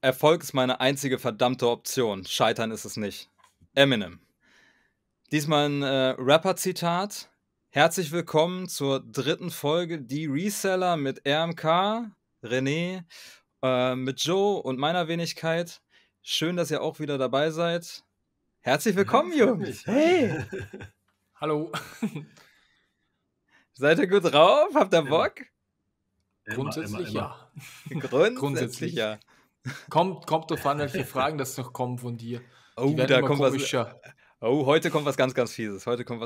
Erfolg ist meine einzige verdammte Option. Scheitern ist es nicht. Eminem. Diesmal ein Rapper-Zitat. Herzlich willkommen zur 3. Folge Die Reseller mit RMK, René, mit Joe und meiner Wenigkeit. Schön, dass ihr auch wieder dabei seid. Herzlich willkommen, freut Jungs. mich. Hey, Hallo. seid ihr gut drauf? Habt ihr Bock? Grundsätzlich ja. Grundsätzlich ja. Kommt drauf an, welche Fragen das noch kommen von dir. Oh, Die werden da immer kommt komischer. heute kommt was ganz, ganz Fieses.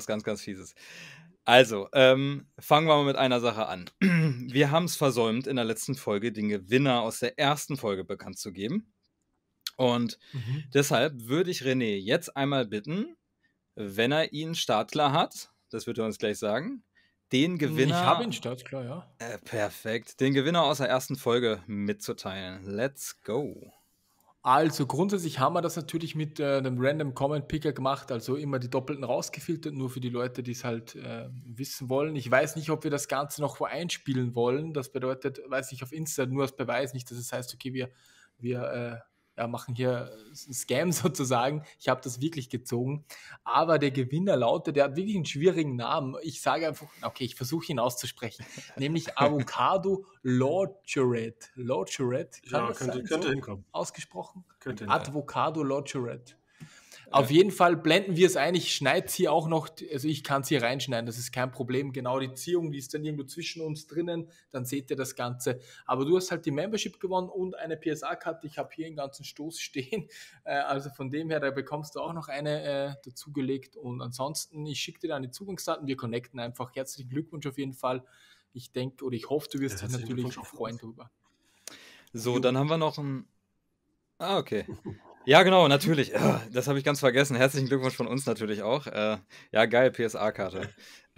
Also, fangen wir mal mit einer Sache an. Wir haben es versäumt, in der letzten Folge den Gewinner aus der ersten Folge bekannt zu geben. Und deshalb würde ich René jetzt einmal bitten, wenn er ihn startklar hat, das wird er uns gleich sagen, den Gewinner... Ich habe ihn startklar, ja. Perfekt. Den Gewinner aus der ersten Folge mitzuteilen. Let's go. Also grundsätzlich haben wir das natürlich mit einem Random Comment Picker gemacht, also immer die Doppelten rausgefiltert, nur für die Leute, die es halt wissen wollen. Ich weiß nicht, ob wir das Ganze noch wo einspielen wollen. Das bedeutet, weiß ich, auf Insta nur als Beweis, nicht, dass es heißt, okay, wir machen hier einen Scam sozusagen. Ich habe das wirklich gezogen. Aber der Gewinner lautet, der hat wirklich einen schwierigen Namen. Ich sage einfach, okay, ich versuche ihn auszusprechen. Nämlich Avocado Lodgerette. Lodgerette, Ja, könnte hinkommen. Ausgesprochen? Könnte Avocado Lodgerette. Auf jeden Fall blenden wir es ein. Ich schneide es hier auch noch, also ich kann es hier reinschneiden, das ist kein Problem. Genau, die Ziehung, die ist dann irgendwo zwischen uns drinnen, dann seht ihr das Ganze. Aber du hast halt die Membership gewonnen und eine PSA-Karte. Ich habe hier einen ganzen Stoß stehen. Also von dem her, da bekommst du auch noch eine dazugelegt. Und ansonsten, ich schicke dir dann die Zugangsdaten, wir connecten einfach. Herzlichen Glückwunsch auf jeden Fall. Ich denke oder ich hoffe, du wirst dich natürlich auch freuen drüber. So, dann haben wir noch ein... okay. Ja, genau, natürlich. Das habe ich ganz vergessen. Herzlichen Glückwunsch von uns natürlich auch. Ja, geil, PSA-Karte.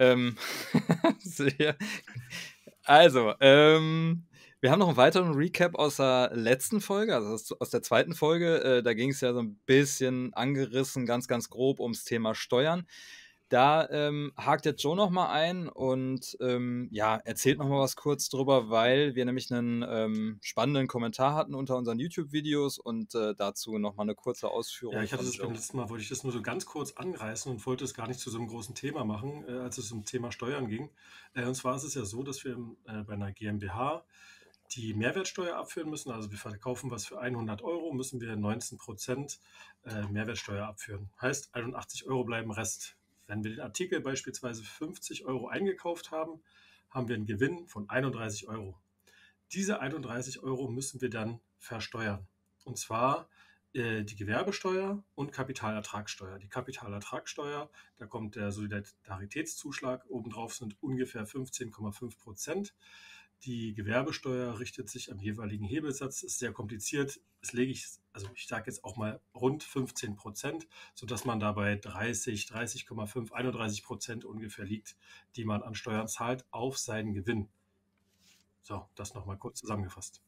Also, wir haben noch einen weiteren Recap aus der letzten Folge, also aus der 2. Folge. Da ging es ja so ein bisschen angerissen, ganz, ganz grob ums Thema Steuern. Da hakt jetzt Joe nochmal ein und erzählt nochmal was kurz drüber, weil wir nämlich einen spannenden Kommentar hatten unter unseren YouTube-Videos und dazu nochmal eine kurze Ausführung. Ja, ich hatte das beim letzten Mal, wollte ich das nur so ganz kurz anreißen und wollte es gar nicht zu so einem großen Thema machen, als es um Thema Steuern ging. Und zwar ist es ja so, dass wir bei einer GmbH die Mehrwertsteuer abführen müssen. Also wir verkaufen was für 100 Euro, müssen wir 19% Mehrwertsteuer abführen. Heißt, 81 Euro bleiben Rest. Wenn wir den Artikel beispielsweise 50 Euro eingekauft haben, haben wir einen Gewinn von 31 Euro. Diese 31 Euro müssen wir dann versteuern. Und zwar die Gewerbesteuer und Kapitalertragssteuer. Die Kapitalertragssteuer, da kommt der Solidaritätszuschlag, obendrauf sind ungefähr 15,5%. Die Gewerbesteuer richtet sich am jeweiligen Hebelsatz, ist sehr kompliziert. Ich sage jetzt auch mal rund 15%, sodass man dabei 30,5, 31% ungefähr liegt, die man an Steuern zahlt auf seinen Gewinn. So, das nochmal kurz zusammengefasst.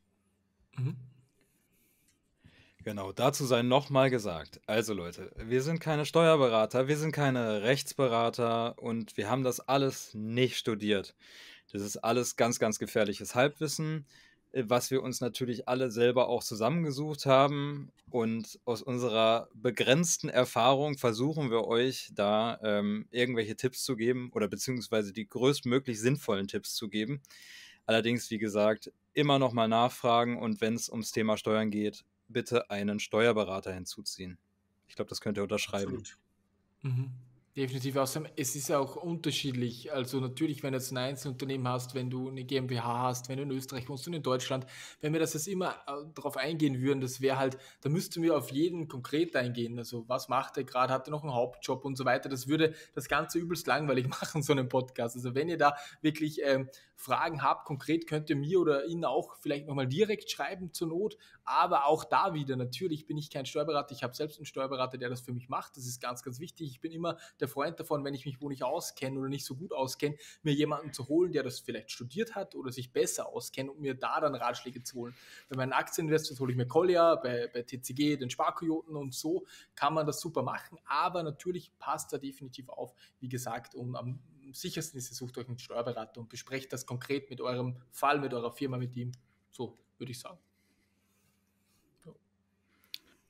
Genau, dazu sei nochmal gesagt. Also Leute, wir sind keine Steuerberater, wir sind keine Rechtsberater und wir haben das alles nicht studiert. Das ist alles ganz, ganz gefährliches Halbwissen, was wir uns natürlich alle selber auch zusammengesucht haben. Und aus unserer begrenzten Erfahrung versuchen wir euch da irgendwelche Tipps zu geben oder beziehungsweise die größtmöglich sinnvollen Tipps zu geben. Allerdings, wie gesagt, immer nochmal nachfragen und wenn es ums Thema Steuern geht, bitte einen Steuerberater hinzuziehen. Ich glaube, das könnt ihr unterschreiben. Absolut. Definitiv. Außerdem, es ist auch unterschiedlich. Also natürlich, wenn du jetzt ein Einzelunternehmen hast, wenn du eine GmbH hast, wenn du in Österreich wohnst und in Deutschland, wenn wir das jetzt immer darauf eingehen würden, das wäre halt, da müssten wir auf jeden konkret eingehen. Also was macht er gerade, hat er noch einen Hauptjob und so weiter. Das würde das Ganze übelst langweilig machen, so einen Podcast. Also wenn ihr da wirklich Fragen habt, konkret könnt ihr mir oder Ihnen auch vielleicht nochmal direkt schreiben zur Not. Aber auch da wieder, natürlich bin ich kein Steuerberater. Ich habe selbst einen Steuerberater, der das für mich macht. Das ist ganz, ganz wichtig. Ich bin immer der Freund davon, wenn ich mich wo nicht auskenne oder nicht so gut auskenne, mir jemanden zu holen, der das vielleicht studiert hat oder sich besser auskennt und mir da dann Ratschläge zu holen. Bei meinen Aktieninvestors hole ich mir Kolja, bei TCG den Sparkojoten und so kann man das super machen, aber natürlich passt da definitiv auf, wie gesagt, und am sichersten ist, ihr sucht euch einen Steuerberater und besprecht das konkret mit eurem Fall, mit eurer Firma, mit ihm. So würde ich sagen.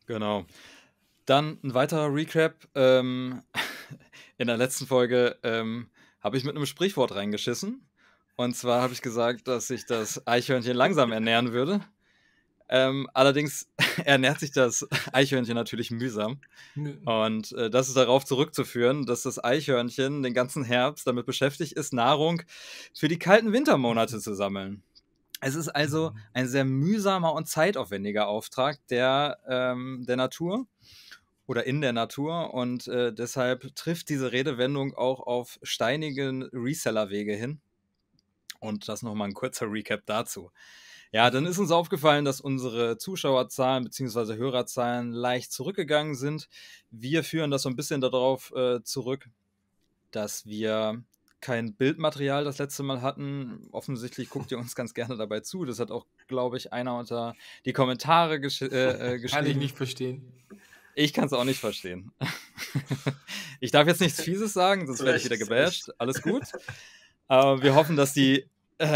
Genau. Dann ein weiterer Recap. In der letzten Folge habe ich mit einem Sprichwort reingeschissen. Und zwar habe ich gesagt, dass sich das Eichhörnchen langsam ernähren würde. Allerdings ernährt sich das Eichhörnchen natürlich mühsam. Und das ist darauf zurückzuführen, dass das Eichhörnchen den ganzen Herbst damit beschäftigt ist, Nahrung für die kalten Wintermonate zu sammeln. Es ist also ein sehr mühsamer und zeitaufwendiger Auftrag der Natur oder in der Natur. Und deshalb trifft diese Redewendung auch auf steinigen Resellerwege hin. Und das nochmal ein kurzer Recap dazu. Ja, dann ist uns aufgefallen, dass unsere Zuschauerzahlen bzw. Hörerzahlen leicht zurückgegangen sind. Wir führen das so ein bisschen darauf zurück, dass wir kein Bildmaterial das letzte Mal hatten. Offensichtlich guckt ihr uns ganz gerne dabei zu. Das hat auch, glaube ich, einer unter die Kommentare geschrieben. Kann ich nicht verstehen. Ich kann es auch nicht verstehen. Ich darf jetzt nichts Fieses sagen, sonst werde ich wieder gebasht. Alles gut. Aber wir hoffen, dass die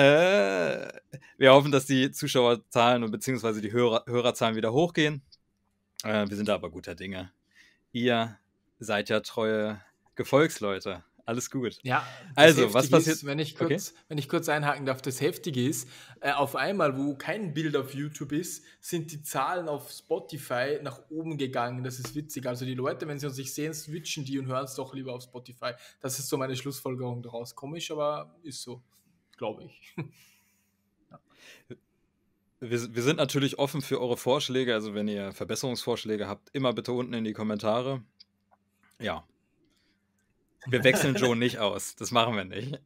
Zuschauerzahlen und beziehungsweise die Hörerzahlen wieder hochgehen. Wir sind da aber guter Dinge. Ihr seid ja treue Gefolgsleute. Alles gut. Ja, also, was passiert? Wenn ich kurz einhaken darf, das Heftige ist, auf einmal, wo kein Bild auf YouTube ist, sind die Zahlen auf Spotify nach oben gegangen. Das ist witzig. Also die Leute, wenn sie uns nicht sehen, switchen die und hören es doch lieber auf Spotify. Das ist so meine Schlussfolgerung daraus. Komisch, aber ist so, glaube ich. Ja. Wir sind natürlich offen für eure Vorschläge. Also wenn ihr Verbesserungsvorschläge habt, immer bitte unten in die Kommentare. Ja. Wir wechseln Joe nicht aus. Das machen wir nicht.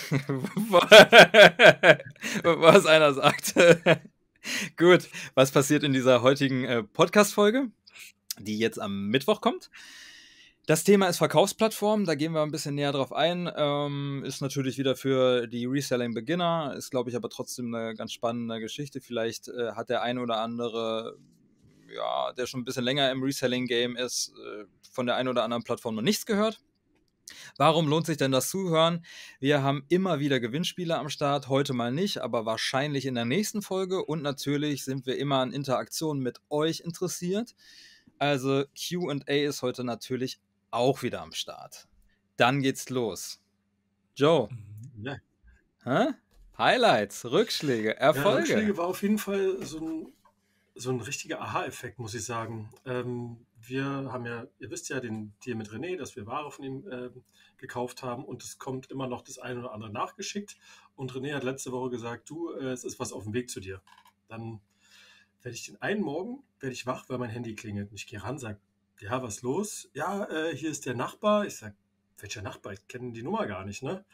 Was einer sagt. Gut, was passiert in dieser heutigen Podcast-Folge, die jetzt am Mittwoch kommt? Das Thema ist Verkaufsplattform, da gehen wir ein bisschen näher drauf ein. Ist natürlich wieder für die Reselling-Beginner, ist, glaube ich, aber trotzdem eine ganz spannende Geschichte. Vielleicht hat der eine oder andere, ja, der schon ein bisschen länger im Reselling-Game ist, von der einen oder anderen Plattform noch nichts gehört. Warum lohnt sich denn das Zuhören? Wir haben immer wieder Gewinnspiele am Start, heute mal nicht, aber wahrscheinlich in der nächsten Folge. Und natürlich sind wir immer an Interaktionen mit euch interessiert. Also Q&A ist heute natürlich auch wieder am Start. Dann geht's los. Joe. Ja. Highlights, Rückschläge, Erfolge. Ja, Rückschläge war auf jeden Fall so ein richtiger Aha-Effekt, muss ich sagen. Wir haben ja, ihr wisst ja, den Deal mit René, dass wir Ware von ihm gekauft haben und es kommt immer noch das eine oder andere nachgeschickt. Und René hat letzte Woche gesagt, du, es ist was auf dem Weg zu dir. Dann werde ich den einen Morgen, werde ich wach, weil mein Handy klingelt. Und ich gehe ran, sage, ja, was los? Ja, hier ist der Nachbar. Ich sage, welcher Nachbar? Ich kenne die Nummer gar nicht, ne?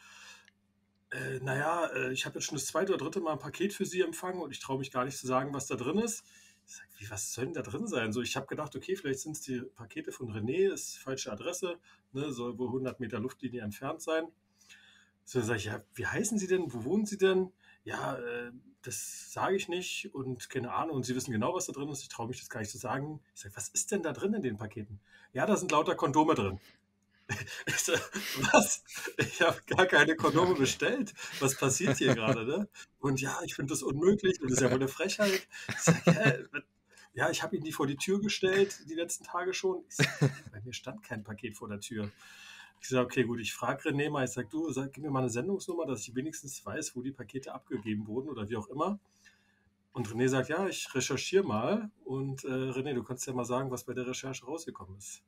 Ich habe jetzt schon das zweite oder dritte Mal ein Paket für Sie empfangen und ich traue mich gar nicht zu sagen, was da drin ist. Ich sage, was soll denn da drin sein? So, ich habe gedacht, okay, vielleicht sind es die Pakete von René, ist falsche Adresse, ne, soll wohl 100 Meter Luftlinie entfernt sein. So, dann sage ich, ja, wie heißen Sie denn? Wo wohnen Sie denn? Ja, das sage ich nicht und keine Ahnung. Und Sie wissen genau, was da drin ist. Ich traue mich das gar nicht zu sagen. Ich sage, was ist denn da drin in den Paketen? Ja, da sind lauter Kondome drin. Ich sage, was? Ich habe gar keine Kondome bestellt. Was passiert hier gerade? Ne? Und ja, ich finde das unmöglich. Und das ist ja wohl eine Frechheit. Ich sage, ja, ich habe ihn die vor die Tür gestellt, die letzten Tage schon. Ich sag, bei mir stand kein Paket vor der Tür. Ich sage, okay, gut, ich frage René mal. Ich sage, du, gib mir mal eine Sendungsnummer, dass ich wenigstens weiß, wo die Pakete abgegeben wurden oder wie auch immer. Und René sagt, ja, ich recherchiere mal. Und René, du kannst ja mal sagen, was bei der Recherche rausgekommen ist.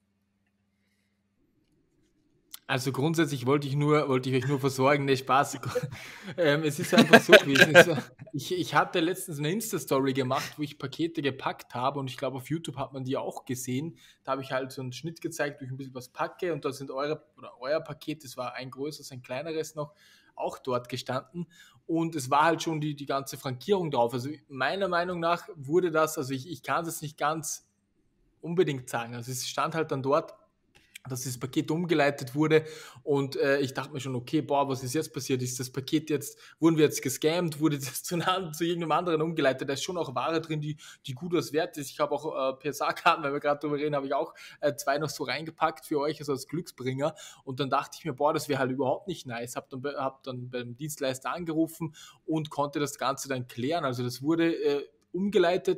Also grundsätzlich wollte ich euch nur versorgen, ne, Spaß. Es ist einfach so gewesen. Ich hatte letztens eine Insta-Story gemacht, wo ich Pakete gepackt habe und ich glaube, auf YouTube hat man die auch gesehen. Da habe ich halt so einen Schnitt gezeigt, wo ich ein bisschen was packe und da sind euer Paket, das war ein größeres, ein kleineres noch, auch dort gestanden und es war halt schon die ganze Frankierung drauf. Also meiner Meinung nach wurde das, also ich kann es nicht ganz unbedingt sagen, also es stand halt dann dort, dass das Paket umgeleitet wurde und ich dachte mir schon, okay, boah, was ist jetzt passiert? Ist das Paket jetzt, wurden wir jetzt gescammt? Wurde das zu irgendeinem anderen umgeleitet? Da ist schon auch Ware drin, die gut was wert ist. Ich habe auch PSA-Karten, weil wir gerade drüber reden, habe ich auch 2 noch so reingepackt für euch, also als Glücksbringer und dann dachte ich mir, boah, das wäre halt überhaupt nicht nice. Hab dann beim Dienstleister angerufen und konnte das Ganze dann klären. Also das wurde umgeleitet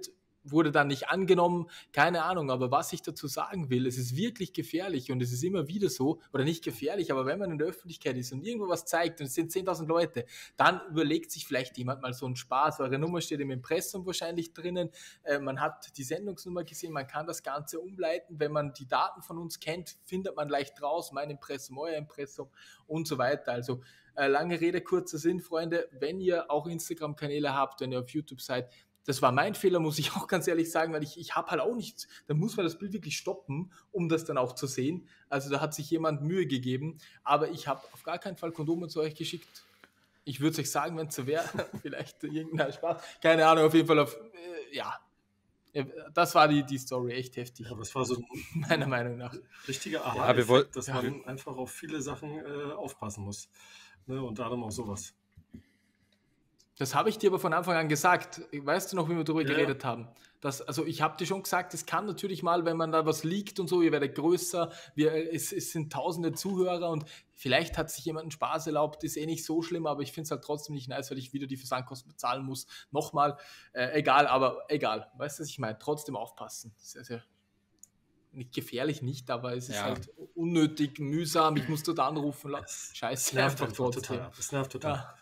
wurde dann nicht angenommen, keine Ahnung, aber was ich dazu sagen will, es ist wirklich gefährlich und es ist immer wieder so, oder nicht gefährlich, aber wenn man in der Öffentlichkeit ist und irgendwo was zeigt und es sind 10.000 Leute, dann überlegt sich vielleicht jemand mal so einen Spaß, eure Nummer steht im Impressum wahrscheinlich drinnen, man hat die Sendungsnummer gesehen, man kann das Ganze umleiten, wenn man die Daten von uns kennt, findet man leicht raus, mein Impressum, euer Impressum und so weiter, also lange Rede, kurzer Sinn, Freunde, wenn ihr auch Instagram-Kanäle habt, wenn ihr auf YouTube seid, das war mein Fehler, muss ich auch ganz ehrlich sagen, weil ich habe halt auch nichts, da muss man das Bild wirklich stoppen, um das dann auch zu sehen. Also da hat sich jemand Mühe gegeben, aber ich habe auf gar keinen Fall Kondome zu euch geschickt. Ich würde es euch sagen, wenn es so wäre, vielleicht irgendein Spaß, keine Ahnung, auf jeden Fall ja. Das war die Story, echt heftig. Ja, aber es war so ein meiner Meinung nach. richtiger Ja, Aha-Effekt, dass man einfach auf viele Sachen aufpassen muss. Ne? Und darum auch sowas. Das habe ich dir aber von Anfang an gesagt. Weißt du noch, wie wir darüber geredet haben? Also ich habe dir schon gesagt, es kann natürlich mal, wenn man da was liegt und so, ihr werdet größer, es sind tausende Zuhörer und vielleicht hat sich jemand einen Spaß erlaubt, ist nicht so schlimm, aber ich finde es halt trotzdem nicht nice, weil ich wieder die Versandkosten bezahlen muss. Nochmal, egal, weißt du, was ich meine? Trotzdem aufpassen. Sehr, sehr nicht gefährlich nicht, aber es ist halt unnötig, mühsam, ich muss dort anrufen. Scheiße. Es nervt einfach total. Es nervt total. Ja.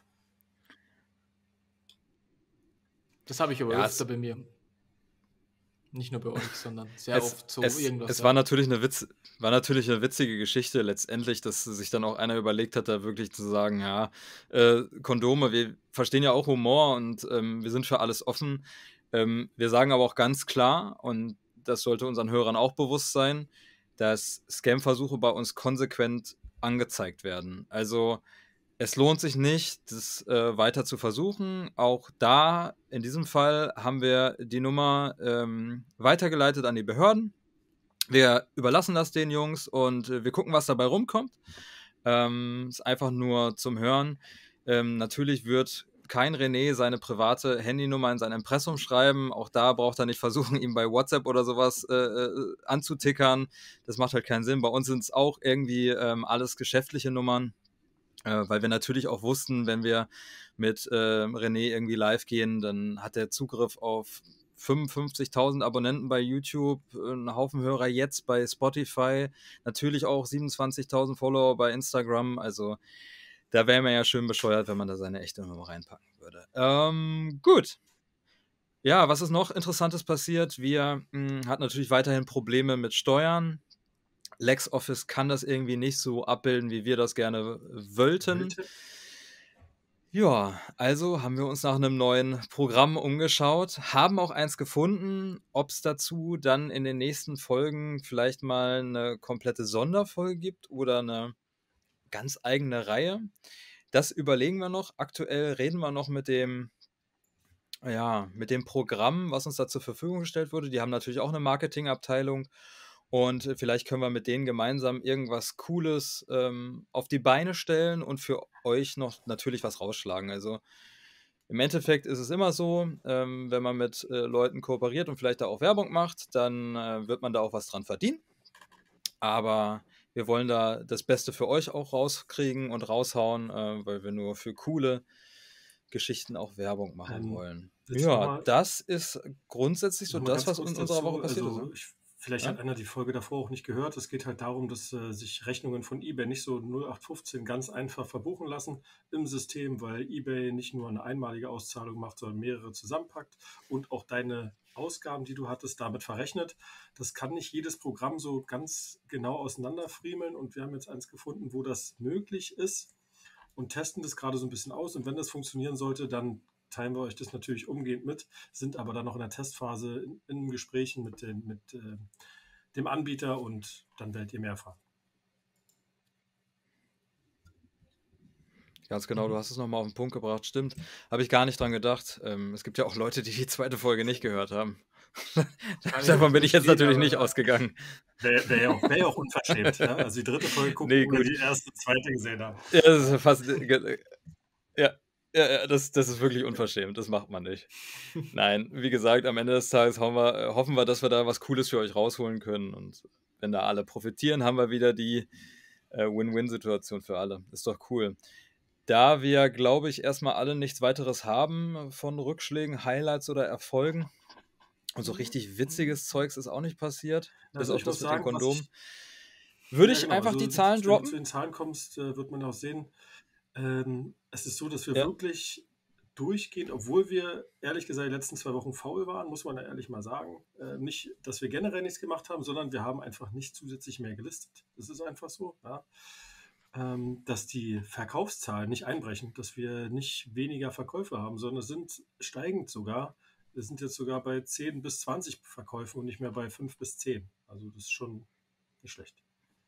Das habe ich aber öfter bei mir. Nicht nur bei euch, sondern sehr oft so irgendwas. Es war natürlich eine witzige Geschichte letztendlich, dass sich dann auch einer überlegt hat, da wirklich zu sagen, ja, Kondome, wir verstehen ja auch Humor und wir sind für alles offen. Wir sagen aber auch ganz klar, und das sollte unseren Hörern auch bewusst sein, dass Scam-Versuche bei uns konsequent angezeigt werden. Also es lohnt sich nicht, das weiter zu versuchen. Auch da, in diesem Fall, haben wir die Nummer weitergeleitet an die Behörden. Wir überlassen das den Jungs und wir gucken, was dabei rumkommt. Ist einfach nur zum Hören. Natürlich wird kein René seine private Handynummer in sein Impressum schreiben. Auch da braucht er nicht versuchen, ihm bei WhatsApp oder sowas anzutickern. Das macht halt keinen Sinn. Bei uns sind es auch irgendwie alles geschäftliche Nummern. Weil wir natürlich auch wussten, wenn wir mit René irgendwie live gehen, dann hat er Zugriff auf 55.000 Abonnenten bei YouTube, einen Haufen Hörer jetzt bei Spotify, natürlich auch 27.000 Follower bei Instagram, also da wäre man ja schön bescheuert, wenn man da seine echte Nummer reinpacken würde. Gut. Ja, was ist noch Interessantes passiert? Wir hatten natürlich weiterhin Probleme mit Steuern. LexOffice kann das irgendwie nicht so abbilden, wie wir das gerne wollten. Ja, also haben wir uns nach einem neuen Programm umgeschaut, haben auch eins gefunden. Ob es dazu dann in den nächsten Folgen vielleicht mal eine komplette Sonderfolge gibt oder eine ganz eigene Reihe, das überlegen wir noch. Aktuell reden wir noch mit dem Programm, was uns da zur Verfügung gestellt wurde. Die haben natürlich auch eine Marketingabteilung. Und vielleicht können wir mit denen gemeinsam irgendwas Cooles auf die Beine stellen und für euch noch natürlich was rausschlagen. Also im Endeffekt ist es immer so, wenn man mit Leuten kooperiert und vielleicht da auch Werbung macht, dann wird man da auch was dran verdienen. Aber wir wollen da das Beste für euch auch rauskriegen und raushauen, weil wir nur für coole Geschichten auch Werbung machen wollen. Ja, das ist grundsätzlich so das, was in unserer Woche passiert ist. Vielleicht hat einer die Folge davor auch nicht gehört. Es geht halt darum, dass sich Rechnungen von eBay nicht so 0815 ganz einfach verbuchen lassen im System, weil eBay nicht nur eine einmalige Auszahlung macht, sondern mehrere zusammenpackt und auch deine Ausgaben, die du hattest, damit verrechnet. Das kann nicht jedes Programm so ganz genau auseinanderfriemeln und wir haben jetzt eins gefunden, wo das möglich ist und testen das gerade so ein bisschen aus. Und wenn das funktionieren sollte, dann teilen wir euch das natürlich umgehend mit, sind aber dann noch in der Testphase in Gesprächen mit dem Anbieter und dann werdet ihr mehr erfahren. Ganz genau, du hast es nochmal auf den Punkt gebracht, stimmt. Habe ich gar nicht dran gedacht. Es gibt ja auch Leute, die zweite Folge nicht gehört haben. Davon bin ich jetzt natürlich nicht ausgegangen. Wäre ja auch unverschämt. Ja? Also die dritte Folge gucken, wo die erste, zweite gesehen haben. Ja, das ist fast... Ja, das ist wirklich unverschämt. Das macht man nicht. Nein, wie gesagt, am Ende des Tages hoffen wir, dass wir da was Cooles für euch rausholen können. Und wenn da alle profitieren, haben wir wieder die Win-Win-Situation für alle. Ist doch cool. Da wir, glaube ich, erstmal alle nichts weiteres haben von Rückschlägen, Highlights oder Erfolgen, Und so richtig Mhm. witziges Zeugs ist auch nicht passiert, bis Also auf ich muss das mit den sagen, was Kondomen. ich, Würde ja ich genau, einfach die also Zahlen wenn du zu droppen? den Zahlen kommst, wird man auch sehen, es ist so, dass wir Ja. wirklich durchgehend, obwohl wir ehrlich gesagt die letzten 2 Wochen faul waren, muss man ja ehrlich mal sagen, nicht, dass wir generell nichts gemacht haben, sondern wir haben einfach nicht zusätzlich mehr gelistet. Das ist einfach so, ja. Dass die Verkaufszahlen nicht einbrechen, dass wir nicht weniger Verkäufe haben, sondern es sind steigend sogar. Wir sind jetzt sogar bei 10 bis 20 Verkäufen und nicht mehr bei 5 bis 10. Also das ist schon nicht schlecht.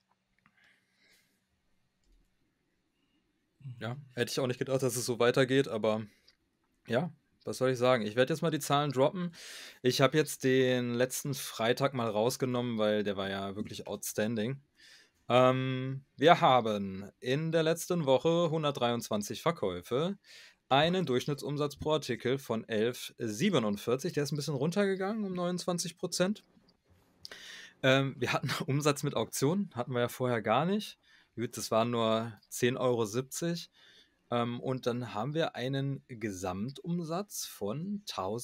Ja, hätte ich auch nicht gedacht, dass es so weitergeht, aber ja, was soll ich sagen? Ich werde jetzt mal die Zahlen droppen. Ich habe jetzt den letzten Freitag mal rausgenommen, weil der war ja wirklich outstanding. Wir haben in der letzten Woche 123 Verkäufe, einen Durchschnittsumsatz pro Artikel von 11,47. Der ist ein bisschen runtergegangen um 29%. Wir hatten Umsatz mit Auktionen, hatten wir ja vorher gar nicht. Gut, das waren nur 10,70 €. Und dann haben wir einen Gesamtumsatz von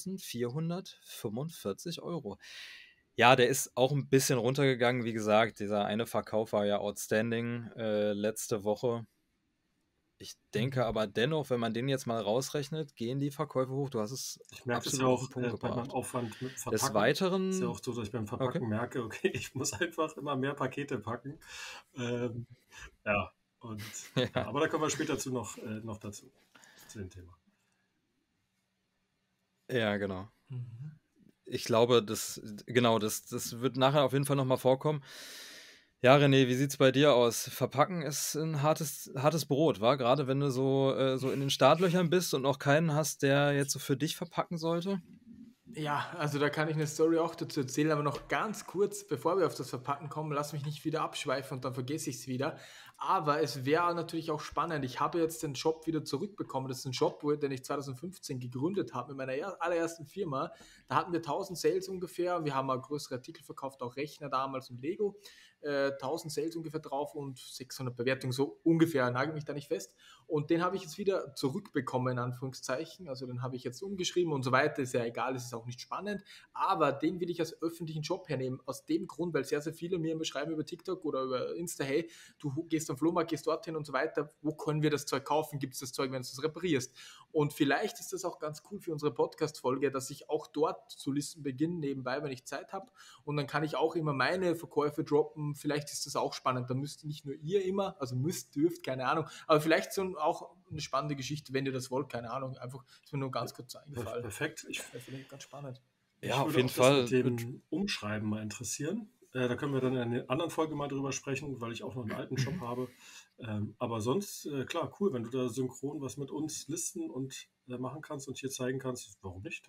1.445 €. Ja, der ist auch ein bisschen runtergegangen. Wie gesagt, dieser eine Verkauf war ja outstanding letzte Woche. Ich denke aber dennoch, wenn man den jetzt mal rausrechnet, gehen die Verkäufe hoch. Du hast es Ich merke das ja absolut auf den auch Punkt bei meinem gebracht. Aufwand mit dem Des Verpacken. Ist ja auch Weiteren, so, dass ich beim okay. Verpacken merke, okay, ich muss einfach immer mehr Pakete packen. Ähm, ja, und ja, Ja, aber da kommen wir später noch dazu, zu dem Thema. ja, genau. Mhm. Ich glaube, genau, das wird nachher auf jeden Fall nochmal vorkommen. Ja, René, wie sieht's bei dir aus? Verpacken ist ein hartes Brot, wa? Gerade wenn du so in den Startlöchern bist und noch keinen hast, der jetzt so für dich verpacken sollte. Ja, also da kann ich eine Story auch dazu erzählen, aber noch ganz kurz, bevor wir auf das Verpacken kommen, lass mich nicht wieder abschweifen und dann vergesse ich es wieder. Aber es wäre natürlich auch spannend. Ich habe jetzt den Shop wieder zurückbekommen. Das ist ein Shop, den ich 2015 gegründet habe mit meiner allerersten Firma. Da hatten wir 1000 Sales ungefähr. Wir haben mal größere Artikel verkauft, auch Rechner damals und Lego. 1000 Sales ungefähr drauf und 600 Bewertungen, so ungefähr, nagel mich da nicht fest. Und den habe ich jetzt wieder zurückbekommen, in Anführungszeichen. Also den habe ich jetzt umgeschrieben und so weiter. Ist ja egal, es ist auch nicht spannend. Aber den will ich als öffentlichen Job hernehmen. Aus dem Grund, weil sehr, sehr viele mir immer schreiben über TikTok oder über Insta, hey, du gehst am Flohmarkt, gehst dorthin und so weiter. Wo können wir das Zeug kaufen? Gibt es das Zeug, wenn du es reparierst? Und vielleicht ist das auch ganz cool für unsere Podcast-Folge, dass ich auch dort zu Listen beginne, nebenbei, wenn ich Zeit habe. Und dann kann ich auch immer meine Verkäufe droppen. Vielleicht ist das auch spannend. Da müsst nicht nur ihr immer, also dürft, keine Ahnung. Aber vielleicht so auch eine spannende Geschichte, wenn ihr das wollt, keine Ahnung. Einfach ist mir nur ganz kurz eingefallen. Perfekt. Finde ich ganz spannend. Ja, Mich auf würde jeden auch das mit Fall. dem Umschreiben mal interessieren. Da können wir dann in einer anderen Folge mal drüber sprechen, weil ich auch noch einen alten Shop habe. Aber sonst, klar, cool, wenn du da synchron was mit uns listen und machen kannst und hier zeigen kannst, warum nicht?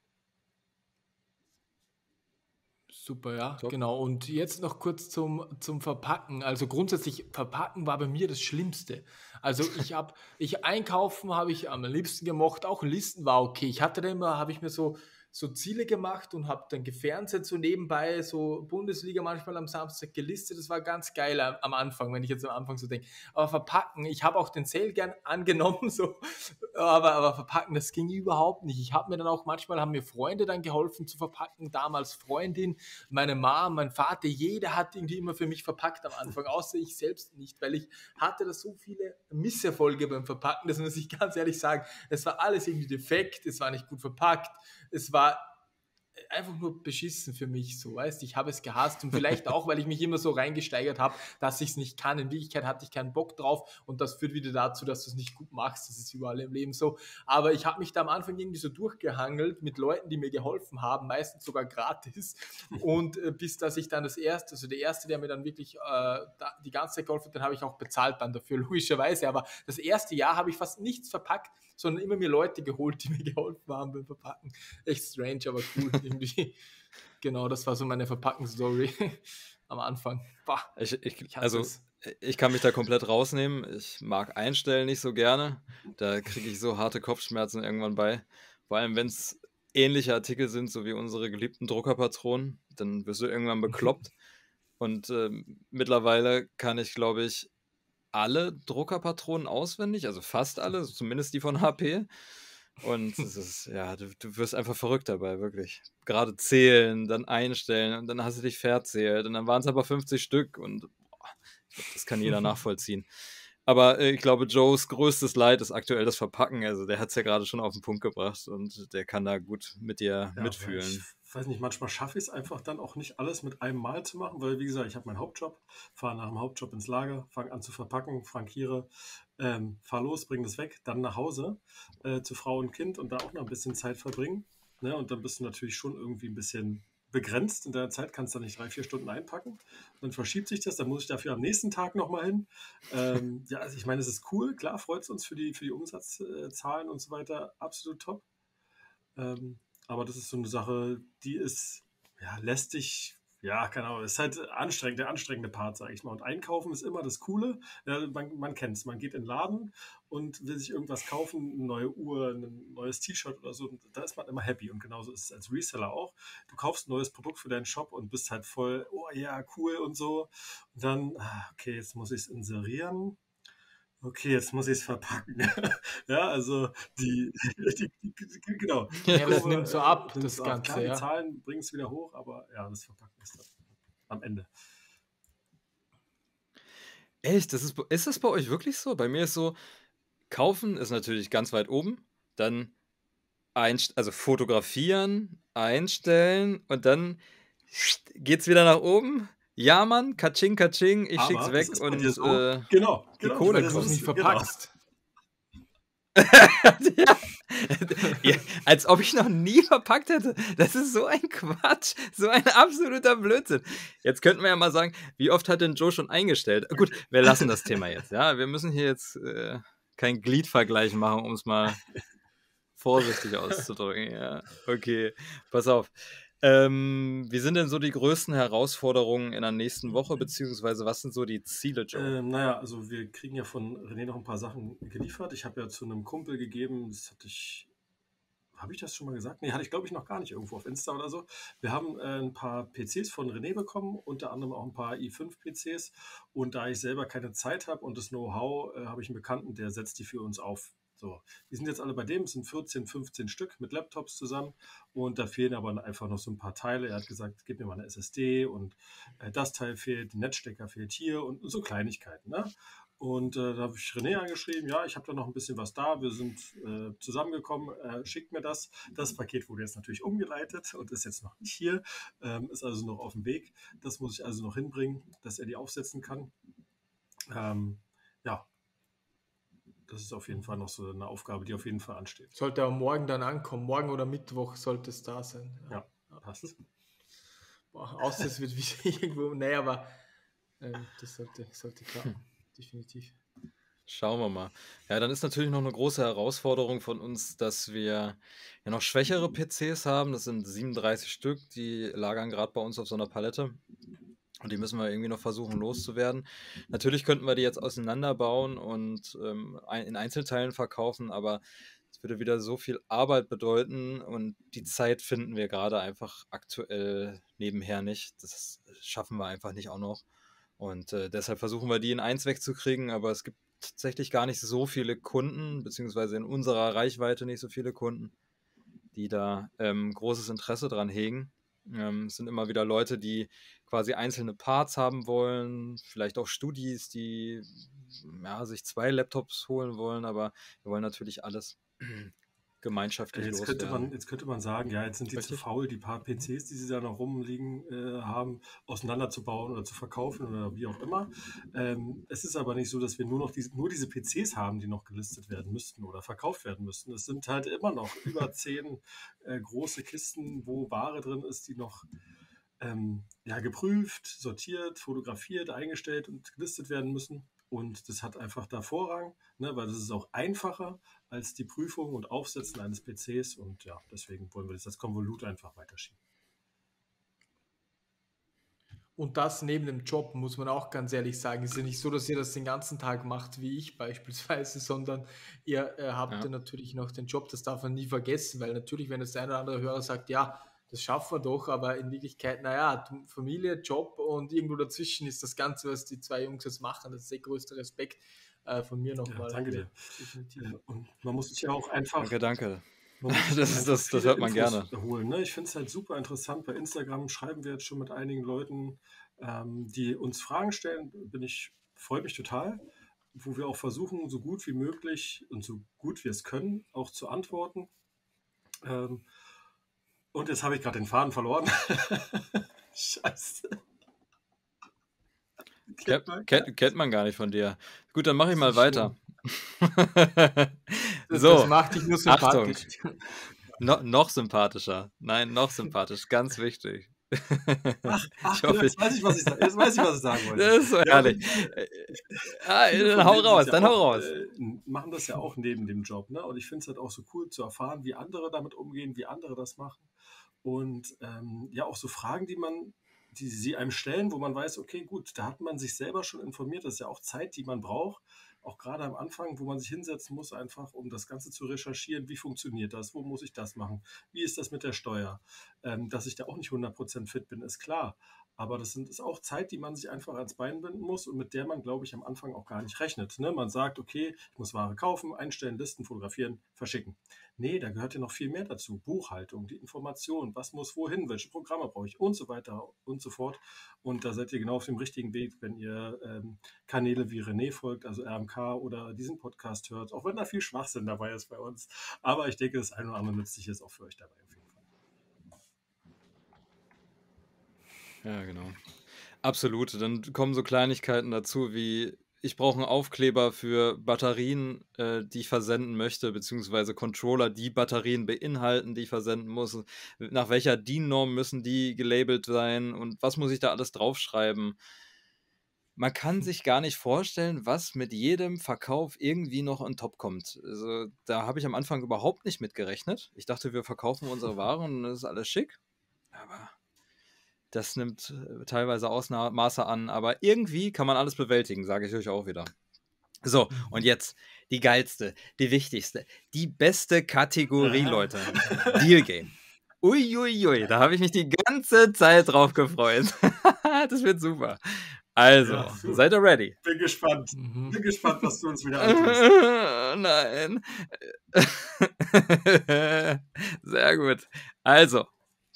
Super, ja, Top. genau. Und jetzt noch kurz zum Verpacken. Also grundsätzlich, Verpacken war bei mir das Schlimmste. Also einkaufen habe ich am liebsten gemocht, auch Listen war okay. Ich hatte da immer, habe ich mir so Ziele gemacht und habe dann gefernseht so nebenbei, so Bundesliga manchmal am Samstag gelistet. Das war ganz geil am Anfang, wenn ich jetzt am Anfang so denke. Aber verpacken, ich habe auch den Sale gern angenommen, so, aber verpacken, das ging überhaupt nicht. Ich habe mir dann auch, manchmal haben mir Freunde dann geholfen zu verpacken, damals Freundin, meine Mom, mein Vater, jeder hat irgendwie immer für mich verpackt am Anfang, außer ich selbst nicht, weil ich hatte da so viele Misserfolge beim Verpacken, das muss ich ganz ehrlich sagen. Es war alles irgendwie defekt, es war nicht gut verpackt, es war einfach nur beschissen für mich, so, weißt du, ich habe es gehasst und vielleicht auch, weil ich mich immer so reingesteigert habe, dass ich es nicht kann. In Wirklichkeit hatte ich keinen Bock drauf und das führt wieder dazu, dass du es nicht gut machst. Das ist überall im Leben so. Aber ich habe mich da am Anfang irgendwie so durchgehangelt mit Leuten, die mir geholfen haben, meistens sogar gratis. Und bis dass ich dann der erste, der mir dann wirklich die ganze Zeit geholfen hat, den habe ich auch bezahlt dann dafür, logischerweise. Aber das erste Jahr habe ich fast nichts verpackt, sondern immer mir Leute geholt, die mir geholfen haben beim Verpacken. Echt strange, aber cool irgendwie. Genau, das war so meine Verpacken-Story am Anfang. Bah, ich hasse es. Ich kann mich da komplett rausnehmen. Ich mag Einstellen nicht so gerne. Da kriege ich so harte Kopfschmerzen irgendwann bei. Vor allem, wenn es ähnliche Artikel sind, so wie unsere geliebten Druckerpatronen, dann wirst du irgendwann bekloppt. Und mittlerweile kann ich, glaube ich, alle Druckerpatronen auswendig, also fast alle, zumindest die von HP. Und es ist, ja, du wirst einfach verrückt dabei, wirklich. Gerade zählen, dann einstellen und dann hast du dich verzählt und dann waren es aber 50 Stück und boah, ich glaube, das kann jeder nachvollziehen. Aber ich glaube, Joes größtes Leid ist aktuell das Verpacken. Also der hat es ja gerade schon auf den Punkt gebracht und der kann da gut mit dir Ja, weil ich mitfühlen. weiß nicht, manchmal schaffe ich es einfach dann auch nicht alles mit einem Mal zu machen, weil wie gesagt, ich habe meinen Hauptjob, fahre nach dem Hauptjob ins Lager, fange an zu verpacken, frankiere, fahre los, bringe das weg, dann nach Hause zu Frau und Kind und da auch noch ein bisschen Zeit verbringen. Ne? Und dann bist du natürlich schon irgendwie ein bisschen begrenzt. In der Zeit kannst du nicht 3, 4 Stunden einpacken. Dann verschiebt sich das, dann muss ich dafür am nächsten Tag nochmal hin. Ja, also ich meine, es ist cool, klar, freut es uns für die Umsatzzahlen und so weiter, absolut top. Ähm, aber das ist so eine Sache, die ist ja lästig. Ja, keine Ahnung, ist halt anstrengend, der anstrengende Part, sage ich mal. Und einkaufen ist immer das Coole. Ja, man kennt es. Man geht in den Laden und will sich irgendwas kaufen, eine neue Uhr, ein neues T-Shirt oder so. Und da ist man immer happy. Und genauso ist es als Reseller auch. Du kaufst ein neues Produkt für deinen Shop und bist halt voll, oh ja, cool und so. Und dann, okay, jetzt muss ich es inserieren. Okay, jetzt muss ich es verpacken. Ja, also genau, die Ja, das Kurve nimmt so ab, nimmt das so ab. Klar, Ganze, die ja. Zahlen bringen es wieder hoch, aber ja, das Verpacken ist dann am Ende. Echt? Ist das bei euch wirklich so? Bei mir ist so, kaufen ist natürlich ganz weit oben, dann also fotografieren, einstellen und dann geht's wieder nach oben. Ja, Mann, Katsching, Katsching, ich schick's Aber das weg ist bei dir und so, genau, die genau, Kohle Weil du es kommt. nicht genau. verpackst. Ja. Ja, als ob ich noch nie verpackt hätte. Das ist so ein Quatsch, so ein absoluter Blödsinn. Jetzt könnten wir ja mal sagen, wie oft hat denn Joe schon eingestellt? Gut, wir lassen das Thema jetzt. Ja, wir müssen hier jetzt keinen Gliedvergleich machen, um es mal vorsichtig auszudrücken. Ja, okay, pass auf. Wie sind denn so die größten Herausforderungen in der nächsten Woche, beziehungsweise was sind so die Ziele, Joe? Naja, also wir kriegen ja von René noch ein paar Sachen geliefert. Ich habe ja zu einem Kumpel gegeben, das hatte ich. Habe ich das schon mal gesagt? Nee, hatte ich glaube ich noch gar nicht irgendwo auf Insta oder so. Wir haben ein paar PCs von René bekommen, unter anderem auch ein paar i5-PCs. Und da ich selber keine Zeit habe und das Know-how, habe ich einen Bekannten, der setzt die für uns auf. So, die sind jetzt alle bei dem, es sind 14, 15 Stück mit Laptops zusammen und da fehlen aber einfach noch so ein paar Teile. Er hat gesagt, gib mir mal eine SSD und das Teil fehlt, der Netzstecker fehlt hier und so Kleinigkeiten. Ne? Und da habe ich René angeschrieben, ja, ich habe da noch ein bisschen was da, wir sind zusammengekommen, schickt mir das. Das Paket wurde jetzt natürlich umgeleitet und ist jetzt noch nicht hier, ist also noch auf dem Weg. Das muss ich also noch hinbringen, dass er die aufsetzen kann. Ja, das ist auf jeden Fall noch so eine Aufgabe, die auf jeden Fall ansteht. Sollte aber morgen dann ankommen. Morgen oder Mittwoch sollte es da sein. Ja, passt. Boah, außer es wird wieder irgendwo. Nee, aber das sollte klappen. Definitiv. Schauen wir mal. Ja, dann ist natürlich noch eine große Herausforderung von uns, dass wir ja noch schwächere PCs haben. Das sind 37 Stück, die lagern gerade bei uns auf so einer Palette. Und die müssen wir irgendwie noch versuchen loszuwerden. Natürlich könnten wir die jetzt auseinanderbauen und in Einzelteilen verkaufen, aber es würde wieder so viel Arbeit bedeuten und die Zeit finden wir gerade einfach aktuell nebenher nicht. Das schaffen wir einfach nicht auch noch. Und deshalb versuchen wir die in eins wegzukriegen, aber es gibt tatsächlich gar nicht so viele Kunden, beziehungsweise in unserer Reichweite nicht so viele Kunden, die da großes Interesse dran hegen. Es sind immer wieder Leute, die quasi einzelne Parts haben wollen, vielleicht auch Studis, die ja, sich 2 Laptops holen wollen, aber wir wollen natürlich alles gemeinschaftlich loswerden. Jetzt könnte man sagen, ja, jetzt sind die zu Richtig? faul, die paar PCs, die sie da noch rumliegen haben, auseinanderzubauen oder zu verkaufen oder wie auch immer. Es ist aber nicht so, dass wir nur diese PCs haben, die noch gelistet werden müssten oder verkauft werden müssten. Es sind halt immer noch über 10 große Kisten, wo Ware drin ist, die noch ja, geprüft, sortiert, fotografiert, eingestellt und gelistet werden müssen. Und das hat einfach da Vorrang, ne, weil das ist auch einfacher als die Prüfung und Aufsetzen eines PCs. Und ja, deswegen wollen wir das als Konvolut einfach weiterschieben. Und das neben dem Job, muss man auch ganz ehrlich sagen. Es ist ja nicht so, dass ihr das den ganzen Tag macht, wie ich beispielsweise, sondern ihr habt Ja. ja natürlich noch den Job, das darf man nie vergessen, weil natürlich, wenn jetzt der eine oder andere Hörer sagt, ja, das schaffen wir doch, aber in Wirklichkeit, naja, Familie, Job und irgendwo dazwischen ist das Ganze, was die zwei Jungs jetzt machen, das ist der größte Respekt. von mir Ja, nochmal. danke dir. Definitiv. Und man muss sich ja auch einfach, Danke. man muss sich Das, einfach das viele hört man Infos gerne. holen. Ne? Ich finde es halt super interessant. Bei Instagram schreiben wir jetzt schon mit einigen Leuten, die uns Fragen stellen. Freut mich total, wo wir auch versuchen, so gut wie möglich und so gut wir es können, auch zu antworten. Ähm, und jetzt habe ich gerade den Faden verloren. Scheiße. Kennt man gar nicht von dir. Gut, dann mache ich Das mal ist weiter. Das So, macht dich nur Achtung. sympathisch. Noch sympathischer. Nein, noch sympathisch. Ganz wichtig. Ach, Ich hoffe, jetzt weiß ich, was ich sagen wollte. das ist so Ja, herrlich. viele Dann von hau denen sind raus, ja dann hau auch, raus. machen das ja auch neben dem Job. Ne? Und ich finde es halt auch so cool zu erfahren, wie andere damit umgehen, wie andere das machen. Und ja, auch so Fragen, die sie einem stellen, wo man weiß, okay, gut, da hat man sich selber schon informiert. Das ist ja auch Zeit, die man braucht. Auch gerade am Anfang, wo man sich hinsetzen muss, einfach um das Ganze zu recherchieren. Wie funktioniert das? Wo muss ich das machen? Wie ist das mit der Steuer? Dass ich da auch nicht 100% fit bin, ist klar. Aber ist auch Zeit, die man sich einfach ans Bein binden muss und mit der man, glaube ich, am Anfang auch gar nicht rechnet. Ne? Man sagt, okay, ich muss Ware kaufen, einstellen, Listen, fotografieren, verschicken. Nee, da gehört ja noch viel mehr dazu. Buchhaltung, die Information, was muss wohin, welche Programme brauche ich und so weiter und so fort. Und da seid ihr genau auf dem richtigen Weg, wenn ihr Kanäle wie René folgt, also RMK oder diesen Podcast hört, auch wenn da viel Schwachsinn dabei ist bei uns. Aber ich denke, das eine oder andere nützlich ist auch für euch dabei auf jeden Fall. Ja, genau. Absolut. Dann kommen so Kleinigkeiten dazu wie, ich brauche einen Aufkleber für Batterien, die ich versenden möchte, beziehungsweise Controller, die Batterien beinhalten, die ich versenden muss. Nach welcher DIN-Norm müssen die gelabelt sein und was muss ich da alles draufschreiben? Man kann sich gar nicht vorstellen, was mit jedem Verkauf irgendwie noch on top kommt. Also, da habe ich am Anfang überhaupt nicht mit gerechnet. Ich dachte, wir verkaufen unsere Ware und das ist alles schick. Aber das nimmt teilweise Ausmaße an. Aber irgendwie kann man alles bewältigen, sage ich euch auch wieder. So, und jetzt die geilste, die wichtigste, die beste Kategorie, Leute. Deal Game. Uiuiui, da habe ich mich die ganze Zeit drauf gefreut. Das wird super. Also, Ja, du. seid ihr ready? Bin gespannt. Bin gespannt, was du uns wieder antust. Nein. Sehr gut. Also.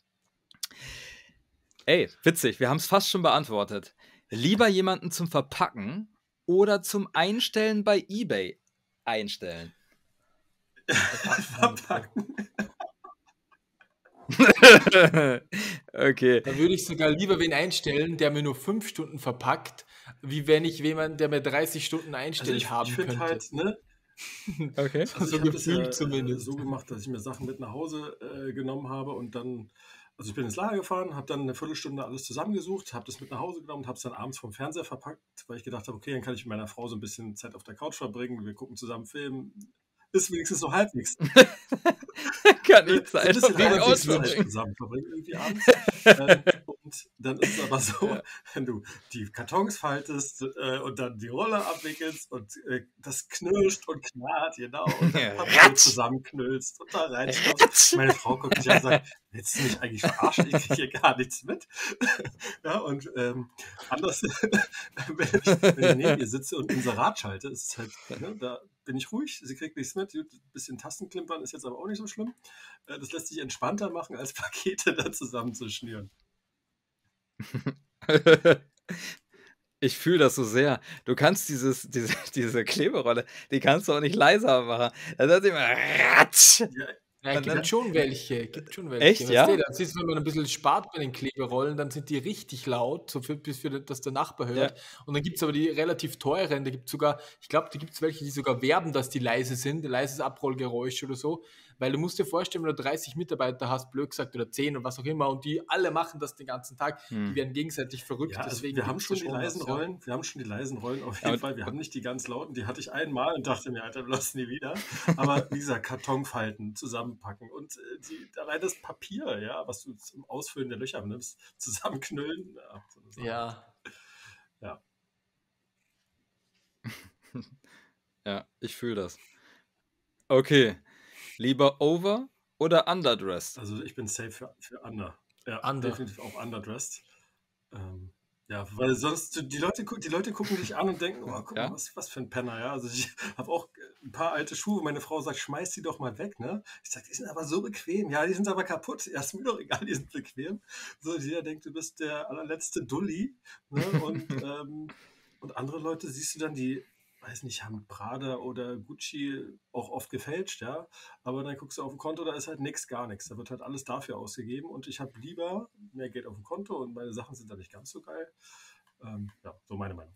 Ey, witzig, wir haben es fast schon beantwortet. Lieber jemanden zum Verpacken oder zum Einstellen bei eBay einstellen? Verpacken. Okay. Da würde ich sogar lieber wen einstellen, der mir nur 5 Stunden verpackt, wie wenn ich jemanden, der mir 30 Stunden einstellt, Also ich haben finde könnte. halt, ne? Okay. So Also ich habe das gefühlt ja zumindest. so gemacht, dass ich mir Sachen mit nach Hause genommen habe und dann, also ich bin ins Lager gefahren, habe dann eine Viertelstunde alles zusammengesucht, habe das mit nach Hause genommen und habe es dann abends vom Fernseher verpackt, weil ich gedacht habe, okay, dann kann ich mit meiner Frau so ein bisschen Zeit auf der Couch verbringen, wir gucken zusammen Film, ist wenigstens so halbwegs. Kann ich So ein Zeit bisschen auf die halbwegs Couch Zeit verbringen. zusammen verbringen irgendwie abends. Und dann ist es aber so, Ja. wenn du die Kartons faltest und dann die Rolle abwickelst und das knirscht und knarrt, genau, und dann Papier Ratsch. zusammenknüllst und da reinstopfst. Meine Frau guckt mich an und sagt, willst du mich eigentlich verarschen? Ich kriege hier gar nichts mit. Ja, und anders, wenn ich neben ihr sitze und Inserat schalte, ist es halt, ne, da bin ich ruhig, sie kriegt nichts mit, ein bisschen Tastenklimpern ist jetzt aber auch nicht so schlimm. Das lässt sich entspannter machen, als Pakete da zusammenzuschnüren. Ich fühle das so sehr. Du kannst diese Kleberolle, die kannst du auch nicht leiser machen. Da sagt immer Ratsch. Ja, Ja, Und dann- gibt schon welche. Echt, Weißt ja? du, dann siehst du, wenn man ein bisschen spart bei den Kleberollen, dann sind die richtig laut, bis dass der Nachbar hört. Und dann gibt es aber die relativ teuren, da gibt es sogar, ich glaube, da gibt es welche, die sogar werben, dass die leise sind, ein leises Abrollgeräusch oder so. Weil du musst dir vorstellen, wenn du 30 Mitarbeiter hast, blöd gesagt, oder 10 oder was auch immer, und die alle machen das den ganzen Tag, die werden gegenseitig verrückt. Ja, also deswegen wir haben gibt's schon da die leisen was, ja. Rollen. Wir haben schon die leisen Rollen auf Ja, jeden und- Fall. Wir haben nicht die ganz lauten. Die hatte ich einmal und dachte mir, Alter, wir lassen die wieder. Aber wie gesagt, Kartonfalten, zusammenpacken und allein das Papier, ja, was du zum Ausfüllen der Löcher nimmst, zusammenknüllen. Ja, so eine Sache. Ja. Ja. Ja, ich fühle das. Okay. Lieber over oder underdressed? Also ich bin safe für Under. Ja, Under. definitiv auch underdressed. Ja, weil sonst, die Leute gucken dich an und denken, oh, guck mal, Ja? was für ein Penner, ja. Also ich habe auch ein paar alte Schuhe, meine Frau sagt, schmeiß die doch mal weg, ne? Ich sage, die sind aber so bequem, ja, die sind aber kaputt. Ja, ist mir doch egal, die sind bequem. So, jeder denkt, du bist der allerletzte Dulli, ne? Und andere Leute siehst du dann, die, weiß nicht, haben Prada oder Gucci auch oft gefälscht, ja. Aber dann guckst du auf dem Konto, da ist halt nichts, gar nichts. Da wird halt alles dafür ausgegeben und ich habe lieber mehr Geld auf dem Konto und meine Sachen sind dann nicht ganz so geil. Ja, so meine Meinung.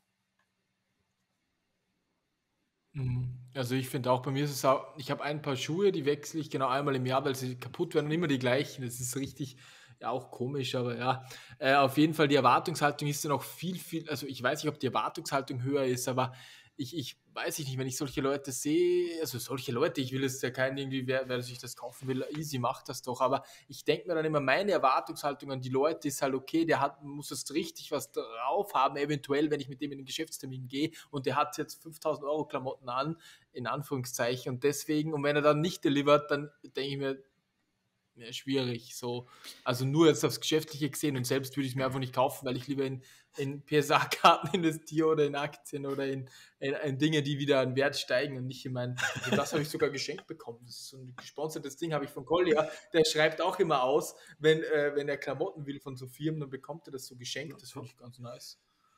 Also ich finde auch, bei mir ist es auch, ich habe ein paar Schuhe, die wechsle ich genau einmal im Jahr, weil sie kaputt werden und immer die gleichen. Das ist richtig, ja auch komisch, aber ja. Auf jeden Fall, die Erwartungshaltung ist dann auch viel, also ich weiß nicht, ob die Erwartungshaltung höher ist, aber ich weiß nicht, wenn ich solche Leute sehe, also solche Leute, ich will jetzt ja keinen irgendwie, wer sich das kaufen will, easy, macht das doch, aber ich denke mir dann immer, meine Erwartungshaltung an die Leute ist halt, okay, muss jetzt richtig was drauf haben, eventuell, wenn ich mit dem in den Geschäftstermin gehe und der hat jetzt 5.000 Euro Klamotten an, in Anführungszeichen, und deswegen, und wenn er dann nicht delivert, dann denke ich mir, ja, schwierig. So. Also nur jetzt aufs Geschäftliche gesehen und selbst würde ich es mir einfach nicht kaufen, weil ich lieber in PSA-Karten investiere oder in Aktien oder in Dinge, die wieder an Wert steigen und nicht in mein. Also das habe ich sogar geschenkt bekommen. Das ist so ein gesponsertes Ding, habe ich von Collier. Der schreibt auch immer aus, wenn er Klamotten will von so Firmen, dann bekommt er das so geschenkt. Das finde ich ganz nice.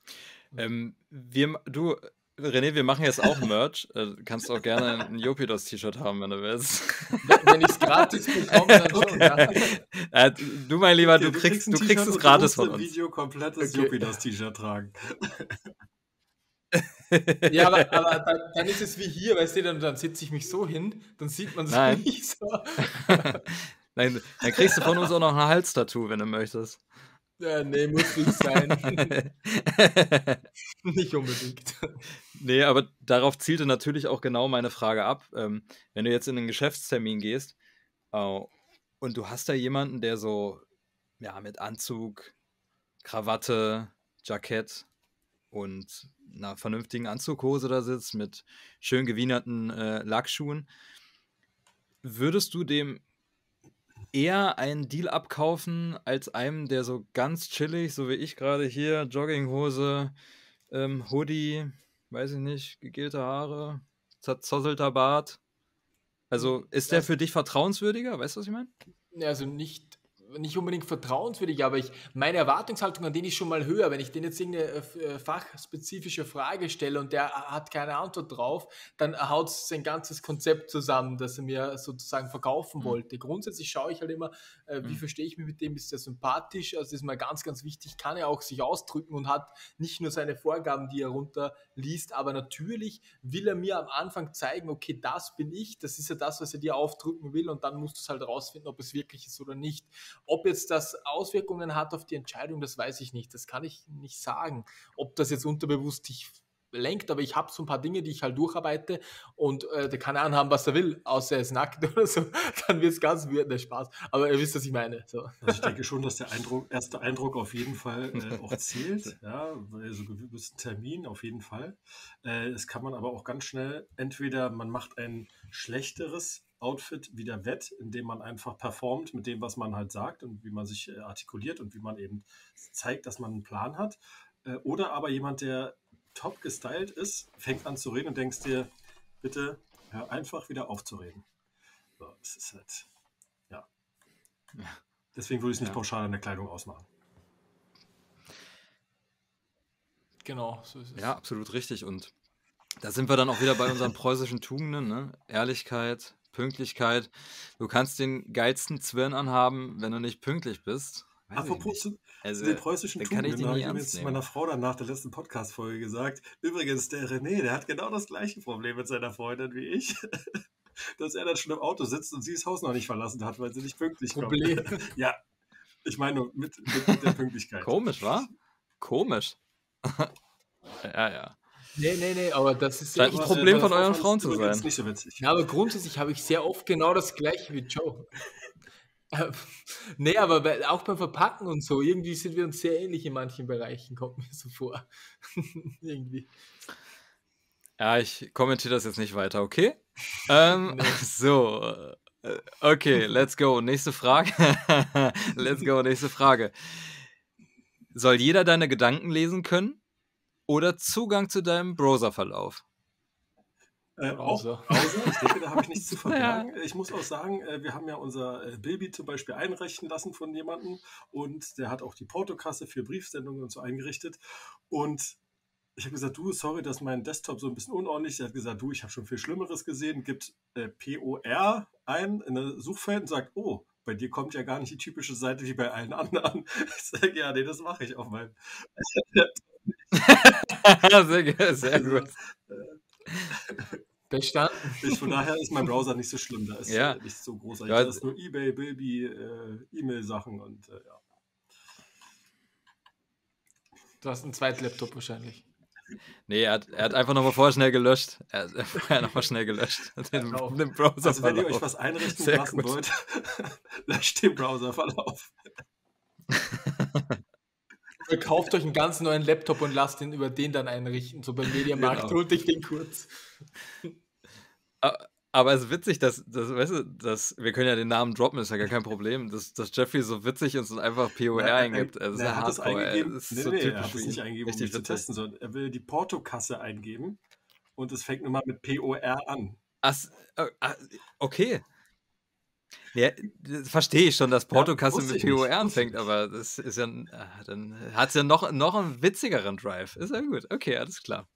René, wir machen jetzt auch Merch. Kannst auch gerne ein Jopidos-T-Shirt haben, wenn du willst. Wenn ich es gratis bekomme, dann schon, ja. Du, mein Lieber, Okay, du kriegst ein es T-Shirt gratis und von du musst im uns. Video komplettes Okay. Jopidos-T-Shirt tragen. Ja, aber dann ist es wie hier, weißt du, dann sitze ich mich so hin, dann sieht man es Nein. nicht so. Nein, dann kriegst du von uns auch noch ein Halstattoo, wenn du möchtest. Ja, nee, muss nicht sein. Nicht unbedingt. Nee, aber darauf zielte natürlich auch genau meine Frage ab. Wenn du jetzt in einen Geschäftstermin gehst und du hast da jemanden, der so ja, mit Anzug, Krawatte, Jackett und einer vernünftigen Anzughose da sitzt, mit schön gewienerten Lackschuhen, würdest du dem eher einen Deal abkaufen, als einem, der so ganz chillig, so wie ich gerade hier, Jogginghose, Hoodie, weiß ich nicht, gegelte Haare, zerzosselter Bart. Also ist der für dich vertrauenswürdiger? Weißt du, was ich meine? Also nicht unbedingt vertrauenswürdig, aber meine Erwartungshaltung an den ist schon mal höher. Wenn ich den jetzt irgendeine fachspezifische Frage stelle und der hat keine Antwort drauf, dann haut sein ganzes Konzept zusammen, das er mir sozusagen verkaufen wollte. Grundsätzlich schaue ich halt immer, wie verstehe ich mich mit dem, ist der sympathisch, also das ist mal ganz, ganz wichtig, kann er auch sich ausdrücken und hat nicht nur seine Vorgaben, die er runterliest, aber natürlich will er mir am Anfang zeigen, okay, das bin ich, das ist ja das, was er dir aufdrücken will, und dann musst du es halt rausfinden, ob es wirklich ist oder nicht. Ob jetzt das Auswirkungen hat auf die Entscheidung, das weiß ich nicht. Das kann ich nicht sagen. Ob das jetzt unterbewusst dich lenkt, aber ich habe so ein paar Dinge, die ich halt durcharbeite, und der kann anhaben, was er will, außer er ist nackt oder so, dann wird es ganz der Spaß. Aber ihr wisst, was ich meine. So. Also ich denke schon, dass der erste Eindruck auf jeden Fall auch zählt. Ja, bei so gewissen Termin auf jeden Fall. Das kann man aber auch ganz schnell, entweder man macht ein schlechteres Outfit wieder wett, indem man einfach performt mit dem, was man halt sagt und wie man sich artikuliert und wie man eben zeigt, dass man einen Plan hat. Oder aber jemand, der top gestylt ist, fängt an zu reden und denkst dir, bitte hör einfach wieder auf zu reden. So, das ist halt, ja. Deswegen würde ich es nicht pauschal an der Kleidung ausmachen. Genau, so ist es. Ja, absolut richtig. Und da sind wir dann auch wieder bei unseren preußischen Tugenden, ne? Ehrlichkeit, Pünktlichkeit. Du kannst den geilsten Zwirn anhaben, wenn du nicht pünktlich bist. Weiß Apropos ich nicht. zu den preußischen dann kann ich Tugenden, die da habe nie ich ernst übrigens nehmen. meiner Frau dann nach der letzten Podcast-Folge gesagt, übrigens, der René, der hat genau das gleiche Problem mit seiner Freundin wie ich, dass er dann schon im Auto sitzt und sie das Haus noch nicht verlassen hat, weil sie nicht pünktlich Problem. kommt. Ja, ich meine nur mit der Pünktlichkeit. Komisch, wa? Komisch. Ja. Nee, aber das ist Scheint ein echt- Problem von Frau euren fand es Frauen zu übrigens sein. nicht so witzig. Ja, aber grundsätzlich habe ich sehr oft genau das gleiche wie Joe. Nee, aber auch beim Verpacken und so, irgendwie sind wir uns sehr ähnlich in manchen Bereichen, kommt mir so vor. Irgendwie. Ja, ich kommentiere das jetzt nicht weiter, okay? Nee. So, okay, let's go. Nächste Frage. Nächste Frage. Soll jeder deine Gedanken lesen können oder Zugang zu deinem Browserverlauf? Auch Browser. Browser. Ich denke, da habe ich nichts zu Ja. verbergen. Ich muss auch sagen, wir haben ja unser Bilby zum Beispiel einrichten lassen von jemandem und der hat auch die Portokasse für Briefsendungen und so eingerichtet. Und ich habe gesagt, du, sorry, dass mein Desktop so ein bisschen unordentlich ist. Er hat gesagt, du, ich habe schon viel Schlimmeres gesehen. Gibt POR ein in das Suchfeld und sagt, oh, bei dir kommt ja gar nicht die typische Seite wie bei allen anderen. Ich sage, ja, nee, das mache ich auf meinem. Sehr gut. Also, Bestanden. von daher ist mein Browser nicht so schlimm. Da ist Ja. nicht so großartig. Ja, Da ist nur eBay, Bilby, E-Mail-Sachen und ja. Du hast einen Zweitlaptop wahrscheinlich. Nee, er hat einfach nochmal vorher schnell gelöscht. Er hat vorher nochmal schnell gelöscht. Den Browserverlauf. Also wenn ihr euch was einrichten Sehr lassen gut. wollt, löscht den Browserverlauf. Oder kauft euch einen ganz neuen Laptop und lasst ihn über den dann einrichten. So beim Mediamarkt Genau. holt ich den kurz. Aber es ist witzig, weißt du, wir können ja den Namen droppen, ist ja gar kein Problem, dass Jeffrey so witzig ist und einfach POR eingibt. Also Er hat es eingegeben. Das ist Nee, so er typisch hat es für nicht ihn. eingegeben, um Richtig mich zu witzig. testen, sondern er will die Portokasse eingeben und es fängt immer mit POR an. Okay. Ja, das verstehe ich schon, dass Portokasse wusste mit ich nicht. POR anfängt, aber das ist ja, dann hat es ja noch einen witzigeren Drive. Ist ja gut. Okay, alles klar.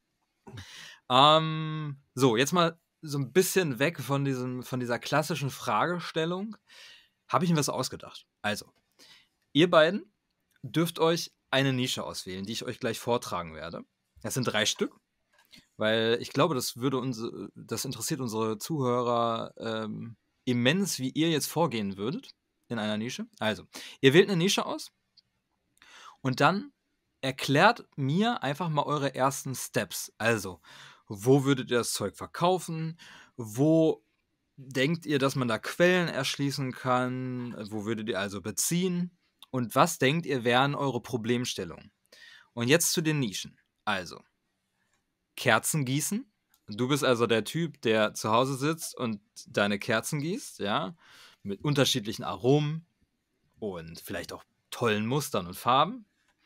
So, jetzt mal so ein bisschen weg von dieser klassischen Fragestellung. Habe ich mir was ausgedacht. Also, ihr beiden dürft euch eine Nische auswählen, die ich euch gleich vortragen werde. Das sind 3 Stück, weil ich glaube, das interessiert unsere Zuhörer immens, wie ihr jetzt vorgehen würdet in einer Nische. Also, ihr wählt eine Nische aus und dann erklärt mir einfach mal eure ersten Steps. Also, wo würdet ihr das Zeug verkaufen? Wo denkt ihr, dass man da Quellen erschließen kann? Wo würdet ihr also beziehen? Und was denkt ihr, wären eure Problemstellungen? Und jetzt zu den Nischen. Also, Kerzen gießen. Du bist also der Typ, der zu Hause sitzt und deine Kerzen gießt, ja, mit unterschiedlichen Aromen und vielleicht auch tollen Mustern und Farben.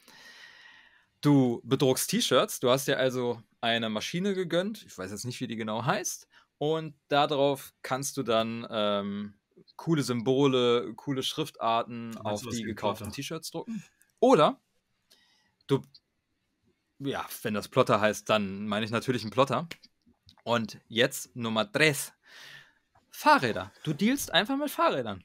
Du bedruckst T-Shirts, du hast dir also eine Maschine gegönnt, ich weiß jetzt nicht, wie die genau heißt, und darauf kannst du dann coole Symbole, coole Schriftarten auf sowas die wie ein gekauften Plotter? T-Shirts drucken. Oder ja, wenn das Plotter heißt, dann meine ich natürlich einen Plotter. Und jetzt Nummer 3. Fahrräder. Du dealst einfach mit Fahrrädern.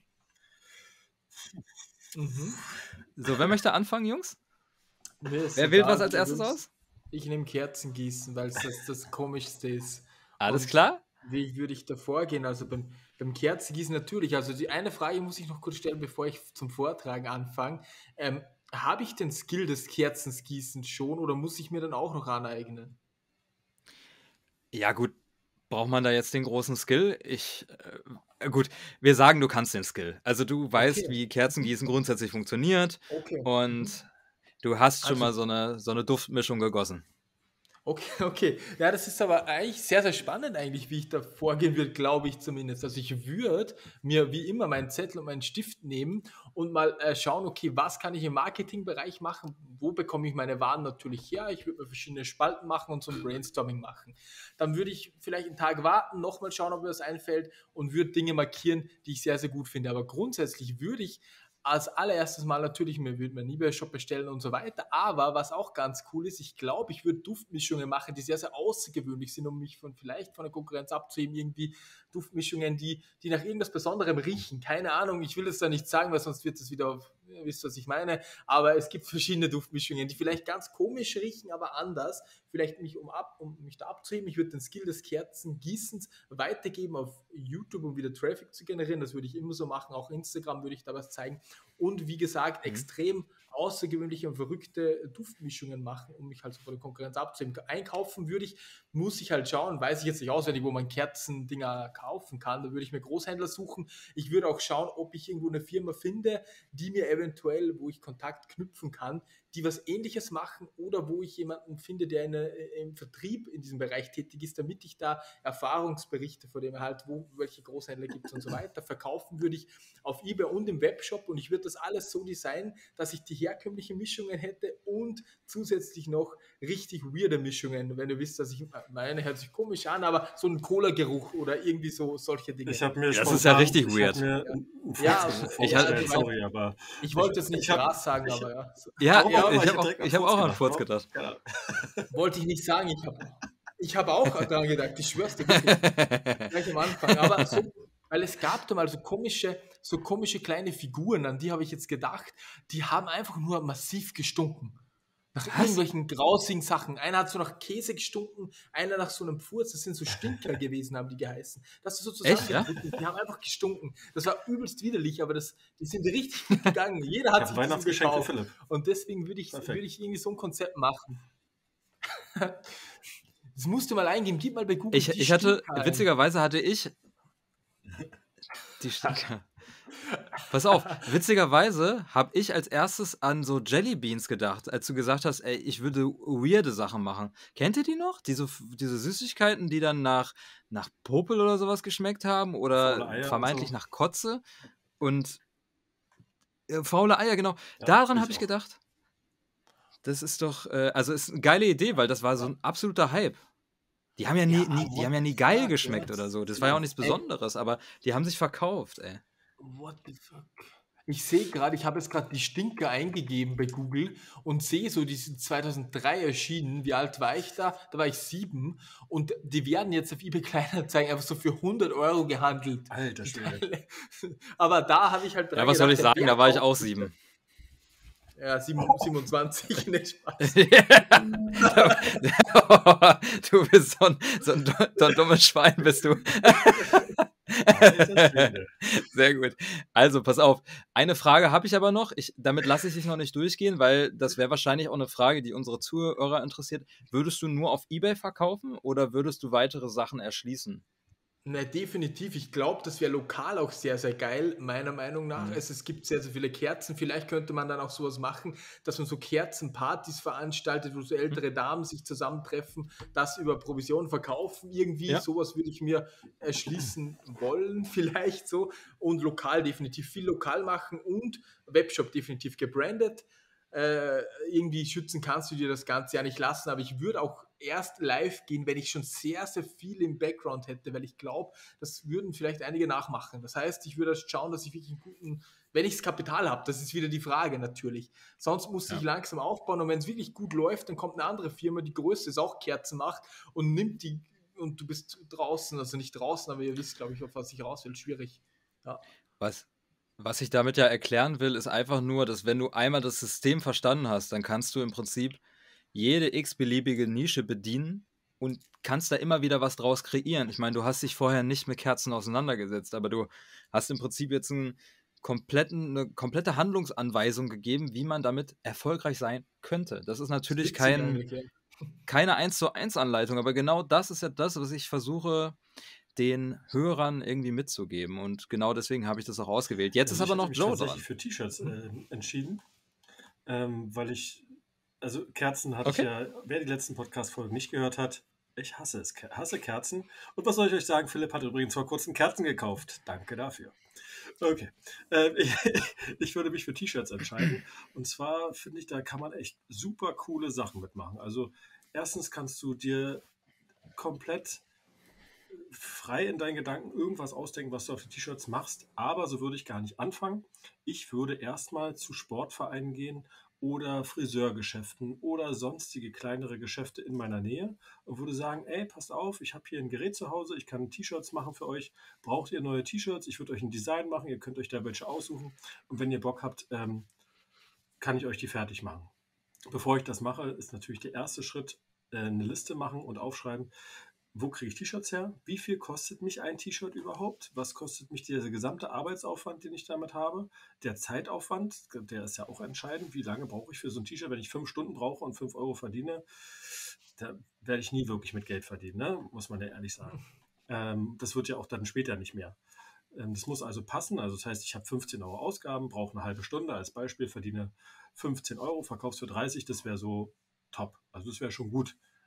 So, wer möchte anfangen, Jungs? Wer wählt was als erstes aus? Ich nehme Kerzen gießen, weil es das Komischste ist. Alles Und klar? Wie würde ich da vorgehen? Also beim Kerzengießen natürlich. Also die eine Frage muss ich noch kurz stellen, bevor ich zum Vortragen anfange. Habe ich den Skill des Kerzengießens schon oder muss ich mir dann auch noch aneignen? Ja, gut. Braucht man da jetzt den großen Skill? Gut, wir sagen, du kannst den Skill. Also du weißt, Okay. wie Kerzengießen grundsätzlich funktioniert Okay. und du hast schon Also- mal so eine Duftmischung gegossen. Okay. Ja, das ist aber eigentlich sehr, sehr spannend eigentlich, wie ich da vorgehen würde, glaube ich zumindest. Also ich würde mir wie immer meinen Zettel und meinen Stift nehmen und mal schauen, okay, was kann ich im Marketingbereich machen? Wo bekomme ich meine Waren natürlich her? Ich würde mir verschiedene Spalten machen und so ein Brainstorming machen. Dann würde ich vielleicht einen Tag warten, nochmal schauen, ob mir das einfällt und würde Dinge markieren, die ich sehr, sehr gut finde. Aber grundsätzlich würde ich als allererstes Mal natürlich, mir würde mein eBay-Shop bestellen und so weiter, aber was auch ganz cool ist, ich glaube, ich würde Duftmischungen machen, die sehr, sehr außergewöhnlich sind, um mich vielleicht von der Konkurrenz abzuheben, irgendwie Duftmischungen, die nach irgendwas Besonderem riechen, keine Ahnung, ich will das da nicht sagen, weil sonst wird es wieder, ihr wisst, was ich meine, aber es gibt verschiedene Duftmischungen, die vielleicht ganz komisch riechen, aber anders, vielleicht um mich da abzuheben, ich würde den Skill des Kerzengießens weitergeben auf YouTube, um wieder Traffic zu generieren, das würde ich immer so machen, auch Instagram würde ich da was zeigen und wie gesagt, extrem außergewöhnliche und verrückte Duftmischungen machen, um mich halt so vor der Konkurrenz abzuheben. Einkaufen muss ich halt schauen, weiß ich jetzt nicht auswendig, wo man Kerzendinger kaufen kann, da würde ich mir Großhändler suchen. Ich würde auch schauen, ob ich irgendwo eine Firma finde, die mir eventuell, wo ich Kontakt knüpfen kann, die was Ähnliches machen oder wo ich jemanden finde, der im Vertrieb in diesem Bereich tätig ist, damit ich da Erfahrungsberichte von dem halt, welche Großhändler gibt es und so weiter, verkaufen würde ich auf eBay und im Webshop und ich würde das alles so designen, dass ich die herkömmliche Mischungen hätte und zusätzlich noch richtig weirde Mischungen, wenn du wisst, dass ich meine, hört sich komisch an, aber so ein Cola-Geruch oder irgendwie so solche Dinge. Ich habe mir Das ist ja richtig ich weird. habe mir einen Ja, Furzgeruch Ich ja, vorgestellt, du sorry, aber ich wollte jetzt nicht ich habe krass sagen, ich aber ja. Ja, warum auch immer, ich habe auch, direkt an ich hab Furz auch an gedacht. Furz Warum? gedacht. Keine Ahnung. Wollte ich nicht sagen, ich habe auch daran gedacht, ich schwör's dir wirklich, gleich am Anfang. Aber so, weil es gab da mal so komische kleine Figuren, an die habe ich jetzt gedacht, die haben einfach nur massiv gestunken. Nach Was? irgendwelchen grausigen Sachen. Einer hat so nach Käse gestunken, einer nach so einem Furz. Das sind so Stinker gewesen, haben die geheißen. Das ist so Echt, ja? zusammengedrückt. Die haben einfach gestunken. Das war übelst widerlich, aber die sind richtig gut gegangen. Jeder Ich hat habe sich ein diesen Weihnachtsgeschenk für gekauft. Philipp. Und deswegen würde Perfekt. ich irgendwie so ein Konzept machen. Das musst du mal eingeben. Gib mal bei Google die Ich hatte, Stinker ein. witzigerweise hatte ich die Stinker. Pass auf, witzigerweise habe ich als erstes an so Jellybeans gedacht, als du gesagt hast, ey, ich würde weirde Sachen machen. Kennt ihr die noch? Diese Süßigkeiten, die dann nach Popel oder sowas geschmeckt haben Faule oder Eier und vermeintlich so. nach Kotze und faule Eier, genau. Ja, Daran habe ich ich auch. gedacht. Das ist doch, also ist eine geile Idee, weil das war so ein absoluter Hype. Die haben ja Ja, die haben what ja nie the geil fuck, geschmeckt ja. oder so. Das war ja auch Genau. nichts Besonderes, aber die haben sich verkauft, ey. What the fuck? Ich sehe gerade, ich habe jetzt gerade die Stinker eingegeben bei Google und sehe so, die sind 2003 erschienen. Wie alt war ich da? Da war ich 7 und die werden jetzt auf eBay Kleinanzeigen einfach so für 100 Euro gehandelt. Alter Die Schwede. Teile. Aber da habe ich halt Ja, dran was soll ich gedacht, sagen? wer Da war ich kauft auch sich 7. Ja, 27, nicht Spaß. Du bist so ein dummes Schwein, bist du. Alter Schwede. Sehr gut. Also, pass auf. Eine Frage habe ich aber noch. Damit lasse ich dich noch nicht durchgehen, weil das wäre wahrscheinlich auch eine Frage, die unsere Zuhörer interessiert. Würdest du nur auf eBay verkaufen oder würdest du weitere Sachen erschließen? Ne, definitiv. Ich glaube, das wäre lokal auch sehr, sehr geil, meiner Meinung nach. Mhm. Es gibt sehr, sehr viele Kerzen. Vielleicht könnte man dann auch sowas machen, dass man so Kerzenpartys veranstaltet, wo so ältere Damen sich zusammentreffen, das über Provision verkaufen. Irgendwie Ja. sowas würde ich mir erschließen wollen, vielleicht so. Und lokal definitiv viel lokal machen und Webshop definitiv gebrandet. Irgendwie schützen kannst du dir das Ganze ja nicht lassen, aber ich würde auch erst live gehen, wenn ich schon sehr, sehr viel im Background hätte, weil ich glaube, das würden vielleicht einige nachmachen. Das heißt, ich würde schauen, dass ich wirklich einen guten, wenn ich das Kapital habe, das ist wieder die Frage natürlich. Sonst muss ich langsam aufbauen und wenn es wirklich gut läuft, dann kommt eine andere Firma, die größte ist, auch Kerzen macht und nimmt die und du bist draußen, also nicht draußen, aber ihr wisst, glaube ich, auf was ich raus will, schwierig. Ja. Was ich damit ja erklären will, ist einfach nur, dass wenn du einmal das System verstanden hast, dann kannst du im Prinzip jede x-beliebige Nische bedienen und kannst da immer wieder was draus kreieren. Ich meine, du hast dich vorher nicht mit Kerzen auseinandergesetzt, aber du hast im Prinzip jetzt eine komplette Handlungsanweisung gegeben, wie man damit erfolgreich sein könnte. Das ist natürlich Witzig eigentlich, ja. keine 1:1 Anleitung, aber genau das ist ja das, was ich versuche, den Hörern irgendwie mitzugeben. Und genau deswegen habe ich das auch ausgewählt. Jetzt ist Also ich aber hatte noch mich Joe tatsächlich dran. für T-Shirts entschieden, weil also Kerzen hatte ich Okay. ja, wer die letzten Podcast-Folgen nicht gehört hat, ich hasse Kerzen. Und was soll ich euch sagen? Philipp hat übrigens vor kurzem Kerzen gekauft. Danke dafür. Okay. Ich würde mich für T-Shirts entscheiden. Und zwar finde ich, da kann man echt super coole Sachen mitmachen. Also erstens kannst du dir komplett frei in deinen Gedanken irgendwas ausdenken, was du auf den T-Shirts machst, aber so würde ich gar nicht anfangen. Ich würde erstmal zu Sportvereinen gehen oder Friseurgeschäften oder sonstige kleinere Geschäfte in meiner Nähe und würde sagen, ey, passt auf, ich habe hier ein Gerät zu Hause, ich kann T-Shirts machen für euch. Braucht ihr neue T-Shirts? Ich würde euch ein Design machen, ihr könnt euch da welche aussuchen und wenn ihr Bock habt, kann ich euch die fertig machen. Bevor ich das mache, ist natürlich der erste Schritt, eine Liste machen und aufschreiben, wo kriege ich T-Shirts her? Wie viel kostet mich ein T-Shirt überhaupt? Was kostet mich dieser gesamte Arbeitsaufwand, den ich damit habe? Der Zeitaufwand, der ist ja auch entscheidend. Wie lange brauche ich für so ein T-Shirt? Wenn ich 5 Stunden brauche und 5 Euro verdiene, da werde ich nie wirklich mit Geld verdienen, ne? Muss man ja ehrlich sagen. Das wird ja auch dann später nicht mehr. Das muss also passen. Also das heißt, ich habe 15 Euro Ausgaben, brauche eine halbe Stunde als Beispiel, verdiene 15 Euro, verkaufst für 30, das wäre so top. Also das wäre schon gut.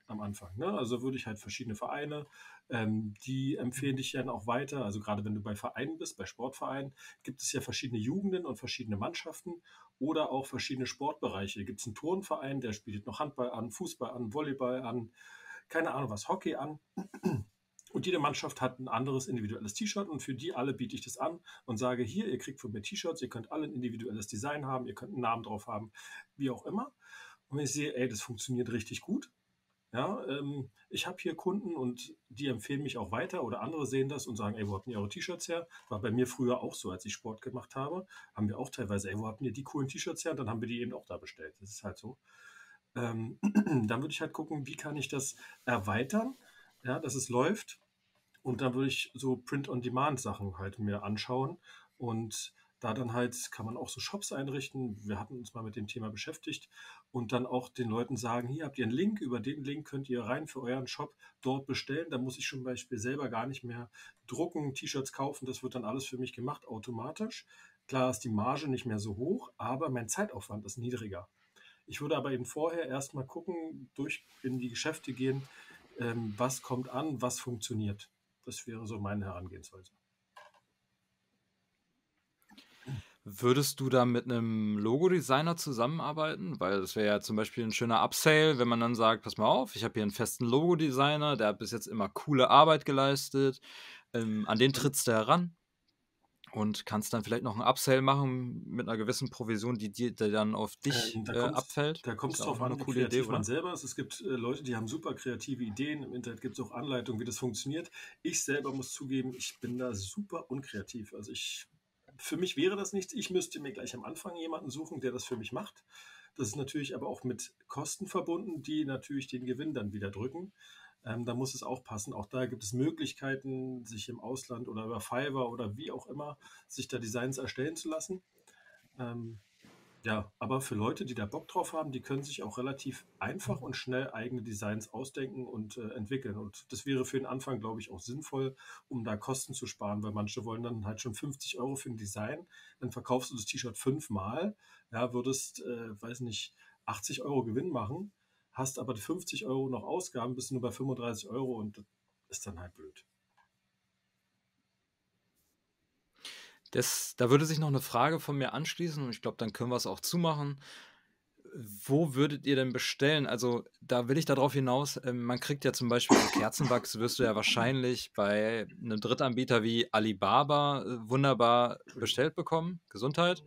am Anfang. Ne? Also würde ich halt verschiedene Vereine, die empfehlen dich dann auch weiter. Also gerade wenn du bei Vereinen bist, bei Sportvereinen, gibt es ja verschiedene Jugenden und verschiedene Mannschaften oder auch verschiedene Sportbereiche. Gibt es einen Turnverein, der spielt noch Handball an, Fußball an, Volleyball an, keine Ahnung was, Hockey an. Und jede Mannschaft hat ein anderes individuelles T-Shirt und für die alle biete ich das an und sage, hier, ihr kriegt von mir T-Shirts, ihr könnt alle ein individuelles Design haben, ihr könnt einen Namen drauf haben, wie auch immer. Und wenn ich sehe, ey, das funktioniert richtig gut, ja, ich habe hier Kunden und die empfehlen mich auch weiter oder andere sehen das und sagen, ey, wo habt ihr eure T-Shirts her? War bei mir früher auch so, als ich Sport gemacht habe, haben wir auch teilweise, ey, wo habt ihr die coolen T-Shirts her? Und dann haben wir die eben auch da bestellt. Das ist halt so. Dann würde ich halt gucken, wie kann ich das erweitern, ja, dass es läuft. Und dann würde ich so Print-on-Demand-Sachen halt mir anschauen. Und da dann halt kann man auch so Shops einrichten. Wir hatten uns mal mit dem Thema beschäftigt und dann auch den Leuten sagen, hier habt ihr einen Link, über den Link könnt ihr rein für euren Shop dort bestellen. Da muss ich zum Beispiel selber gar nicht mehr drucken, T-Shirts kaufen. Das wird dann alles für mich gemacht, automatisch. Klar ist die Marge nicht mehr so hoch, aber mein Zeitaufwand ist niedriger. Ich würde aber eben vorher erstmal gucken, durch in die Geschäfte gehen, was kommt an, was funktioniert. Das wäre so meine Herangehensweise. Würdest du da mit einem Logodesigner zusammenarbeiten? Weil das wäre ja zum Beispiel ein schöner Upsale, wenn man dann sagt, pass mal auf, ich habe hier einen festen Logodesigner, der hat bis jetzt immer coole Arbeit geleistet, an den trittst du heran und kannst dann vielleicht noch einen Upsale machen mit einer gewissen Provision, die dann auf dich abfällt. Da kommt es Ist auch drauf mal an, eine wie coole Idee, kreativ man oder? selber ist. Es gibt Leute, die haben super kreative Ideen. Im Internet gibt es auch Anleitungen, wie das funktioniert. Ich selber muss zugeben, ich bin da super unkreativ. Also für mich wäre das nichts. Ich müsste mir gleich am Anfang jemanden suchen, der das für mich macht. Das ist natürlich aber auch mit Kosten verbunden, die natürlich den Gewinn dann wieder drücken. Da muss es auch passen. Auch da gibt es Möglichkeiten, sich im Ausland oder über Fiverr oder wie auch immer, sich da Designs erstellen zu lassen. Ähm, ja, aber für Leute, die da Bock drauf haben, die können sich auch relativ einfach und schnell eigene Designs ausdenken und entwickeln. Und das wäre für den Anfang, glaube ich, auch sinnvoll, um da Kosten zu sparen, weil manche wollen dann halt schon 50 Euro für ein Design. Dann verkaufst du das T-Shirt 5-mal, ja, würdest, weiß nicht, 80 Euro Gewinn machen, hast aber 50 Euro noch Ausgaben, bist nur bei 35 Euro und das ist dann halt blöd. Da würde sich noch eine Frage von mir anschließen und ich glaube, dann können wir es auch zumachen. Wo würdet ihr denn bestellen? Also, da will ich darauf hinaus, man kriegt ja zum Beispiel so Kerzenwachs, wirst du ja wahrscheinlich bei einem Drittanbieter wie Alibaba wunderbar bestellt bekommen. Gesundheit.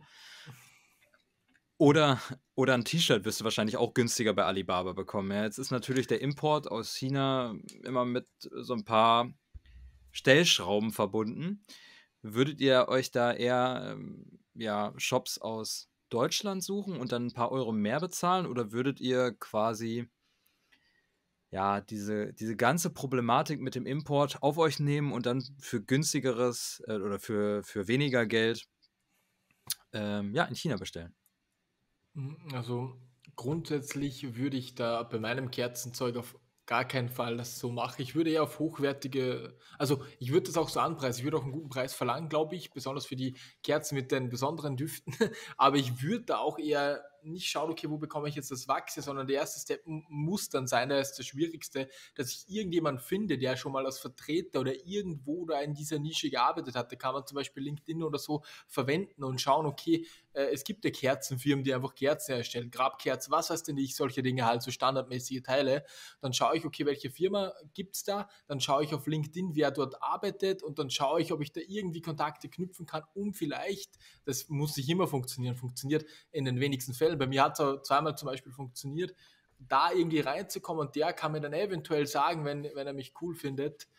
Oder, oder ein T-Shirt wirst du wahrscheinlich auch günstiger bei Alibaba bekommen. Ja, jetzt ist natürlich der Import aus China immer mit so ein paar Stellschrauben verbunden. Würdet ihr euch da eher ja, Shops aus Deutschland suchen und dann ein paar Euro mehr bezahlen? Oder würdet ihr quasi ja, diese ganze Problematik mit dem Import auf euch nehmen und dann für günstigeres oder für weniger Geld ja, in China bestellen? Also grundsätzlich würde ich da bei meinem Kerzenzeug auf gar keinen Fall das so machen. Ich würde eher auf hochwertige, also ich würde das auch so anpreisen. Ich würde auch einen guten Preis verlangen, glaube ich, besonders für die Kerzen mit den besonderen Düften. Aber ich würde da auch eher nicht schauen, okay, wo bekomme ich jetzt das Wachse, sondern der erste Step muss dann sein, der ist das Schwierigste, dass ich irgendjemanden finde, der schon mal als Vertreter oder irgendwo da in dieser Nische gearbeitet hat. Da kann man zum Beispiel LinkedIn oder so verwenden und schauen, okay, es gibt ja Kerzenfirmen, die einfach Kerzen herstellen, Grabkerzen, was weiß denn ich, solche Dinge halt, so standardmäßige Teile. Dann schaue ich, okay, welche Firma gibt es da, dann schaue ich auf LinkedIn, wer dort arbeitet und dann schaue ich, ob ich da irgendwie Kontakte knüpfen kann, um vielleicht, das muss nicht immer funktionieren, funktioniert in den wenigsten Fällen. Bei mir hat es zweimal zum Beispiel funktioniert, da irgendwie reinzukommen und der kann mir dann eventuell sagen, wenn er mich cool findet,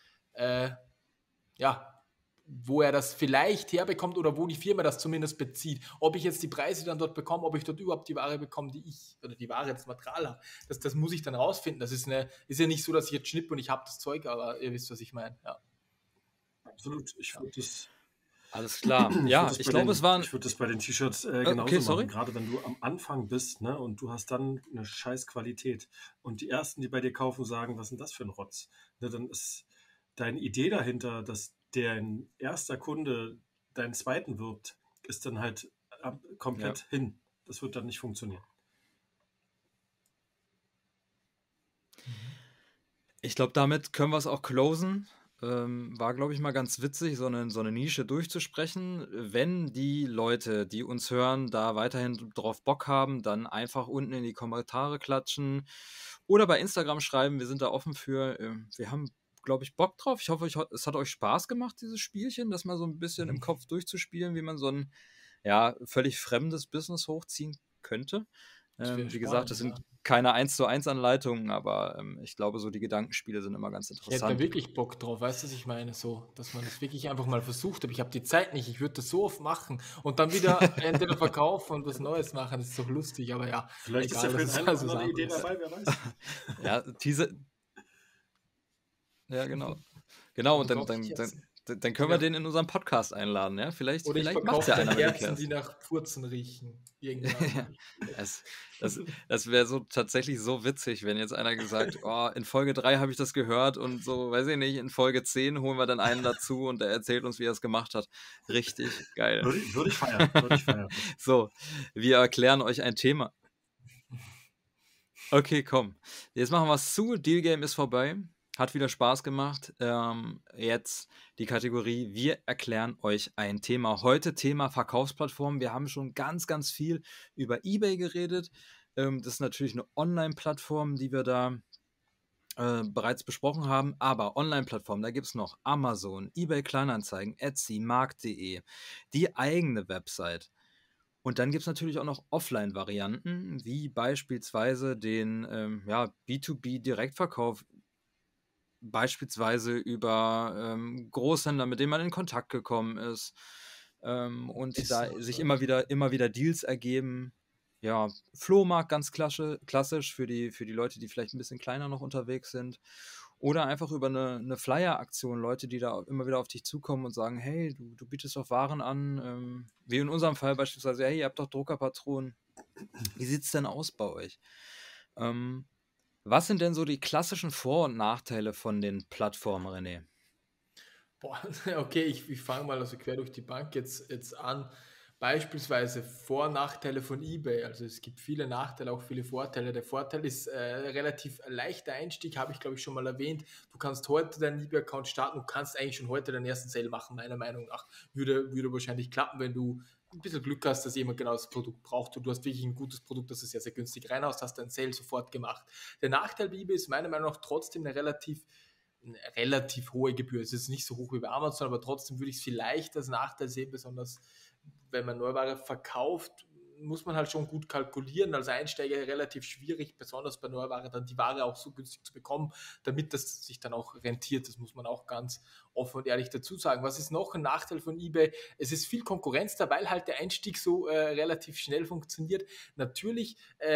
ja, wo er das vielleicht herbekommt oder wo die Firma das zumindest bezieht. Ob ich jetzt die Preise dann dort bekomme, ob ich dort überhaupt die Ware bekomme, die ich, oder die Ware, das Material habe, das muss ich dann rausfinden. Das ist ja nicht so, dass ich jetzt schnippe und ich habe das Zeug, aber ihr wisst, was ich meine. Ja. Absolut. Ich würde das Alles klar. Ja, ich glaube, es waren. Ich würde das bei den T-Shirts Okay, genauso sorry. machen. Gerade wenn du am Anfang bist, ne, und du hast dann eine scheiß Qualität. Und die ersten, die bei dir kaufen, sagen, was ist denn das für ein Rotz? Ne, dann ist deine Idee dahinter, dass dein erster Kunde deinen zweiten wirbt, ist dann halt komplett hin. Das wird dann nicht funktionieren. Ich glaube, damit können wir es auch closen. War, glaube ich, mal ganz witzig, so eine Nische durchzusprechen. Wenn die Leute, die uns hören, da weiterhin drauf Bock haben, dann einfach unten in die Kommentare klatschen oder bei Instagram schreiben. Wir sind da offen für. Wir haben, glaube ich, Bock drauf. Ich hoffe, es hat euch Spaß gemacht, dieses Spielchen, das mal so ein bisschen im Kopf durchzuspielen, wie man so ein ja, völlig fremdes Business hochziehen könnte. Das wäre Wie gesagt, spannend, das ja. sind keine 1:1 Anleitungen, aber ich glaube, so die Gedankenspiele sind immer ganz Ich hätte da interessant. wirklich Bock drauf, weißt du, was ich meine? So, dass man das wirklich einfach mal versucht, aber ich habe die Zeit nicht. Ich würde das so oft machen und dann wieder entweder verkaufen und was Neues machen. Das ist doch lustig, aber ja, Vielleicht ist ja egal, für das den ist einen oder also was anderen eine Idee anderes. dabei, wer weiß. Ja, ja, genau. Genau, Du und dann, verkaufst dann, dann, Kerzen, dann die können wir nach, den in unseren Podcast einladen, ja? Vielleicht, oder ich vielleicht macht's verkaufe ja dir einer mit den Kerzen, die Kerzen. nach Furzen riechen. Irgendwann. Ja, es, das wäre so tatsächlich so witzig, wenn jetzt einer gesagt, oh, in Folge 3 habe ich das gehört und so, weiß ich nicht, in Folge 10 holen wir dann einen dazu und der erzählt uns, wie er es gemacht hat. Richtig geil. Würde ich feiern, würde ich feiern. So, wir erklären euch ein Thema. Okay, komm. Jetzt machen wir es zu. Deal Game ist vorbei. Hat wieder Spaß gemacht. Jetzt die Kategorie: Wir erklären euch ein Thema. Heute Thema Verkaufsplattform. Wir haben schon ganz, ganz viel über eBay geredet. Das ist natürlich eine Online-Plattform, die wir da bereits besprochen haben. Aber Online-Plattformen, da gibt es noch Amazon, eBay Kleinanzeigen, Etsy, Markt.de, die eigene Website. Und dann gibt es natürlich auch noch Offline-Varianten, wie beispielsweise den B2B-Direktverkauf, beispielsweise über Großhändler, mit denen man in Kontakt gekommen ist und da Wissen, sich so. immer wieder Deals ergeben. Ja, Flohmarkt ganz klassisch für die Leute, die vielleicht ein bisschen kleiner noch unterwegs sind. Oder einfach über eine Flyer-Aktion, Leute, die da immer wieder auf dich zukommen und sagen, hey, du bietest doch Waren an, wie in unserem Fall beispielsweise, hey, ihr habt doch Druckerpatronen, wie sieht es denn aus bei euch? Ähm, Was sind denn so die klassischen Vor- und Nachteile von den Plattformen, René? Boah, okay, ich fange mal also quer durch die Bank jetzt an. Beispielsweise Vor- und Nachteile von eBay. Also es gibt viele Nachteile, auch viele Vorteile. Der Vorteil ist relativ leichter Einstieg, habe ich glaube ich schon mal erwähnt. Du kannst heute deinen eBay-Account starten, du kannst eigentlich schon heute deinen ersten Sale machen, meiner Meinung nach. Würde wahrscheinlich klappen, wenn du ein bisschen Glück hast, dass jemand genau das Produkt braucht und du hast wirklich ein gutes Produkt, das du sehr, sehr günstig reinhaust, hast deinen Sale sofort gemacht. Der Nachteil bei eBay ist meiner Meinung nach trotzdem eine relativ hohe Gebühr. Es ist nicht so hoch wie bei Amazon, aber trotzdem würde ich es vielleicht als Nachteil sehen, besonders wenn man Neuware verkauft, muss man halt schon gut kalkulieren. Als Einsteiger relativ schwierig, besonders bei Neuware, dann die Ware auch so günstig zu bekommen, damit das sich dann auch rentiert. Das muss man auch ganz offen und ehrlich dazu sagen. Was ist noch ein Nachteil von eBay? Es ist viel Konkurrenz da, weil halt der Einstieg so relativ schnell funktioniert. Natürlich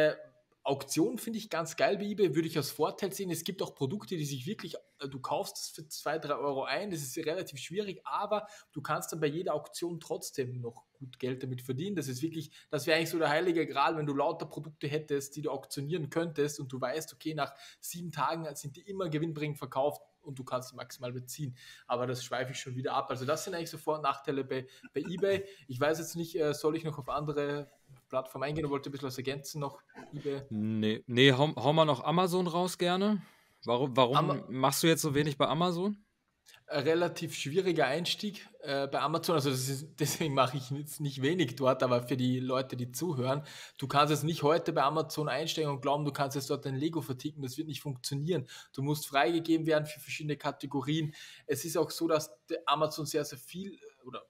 Auktion finde ich ganz geil bei eBay, würde ich als Vorteil sehen. Es gibt auch Produkte, die sich wirklich, du kaufst es für 2, 3 Euro ein, das ist relativ schwierig, aber du kannst dann bei jeder Auktion trotzdem noch gut Geld damit verdienen. Das ist wirklich, das wäre eigentlich so der heilige Gral, wenn du lauter Produkte hättest, die du auktionieren könntest und du weißt, okay, nach 7 Tagen sind die immer gewinnbringend verkauft und du kannst maximal beziehen. Aber das schweife ich schon wieder ab. Also das sind eigentlich so Vor- und Nachteile bei eBay. Ich weiß jetzt nicht, soll ich noch auf andere Plattformen eingehen? Du wolltest ein bisschen was ergänzen noch, eBay. Nee, hau mal noch Amazon raus gerne. Warum Am machst du jetzt so wenig bei Amazon? relativ schwieriger Einstieg bei Amazon. Also deswegen mache ich jetzt nicht wenig dort, aber für die Leute, die zuhören, du kannst jetzt nicht heute bei Amazon einsteigen und glauben, du kannst jetzt dort ein Lego verticken. Das wird nicht funktionieren. Du musst freigegeben werden für verschiedene Kategorien. Es ist auch so, dass Amazon sehr, sehr viel oder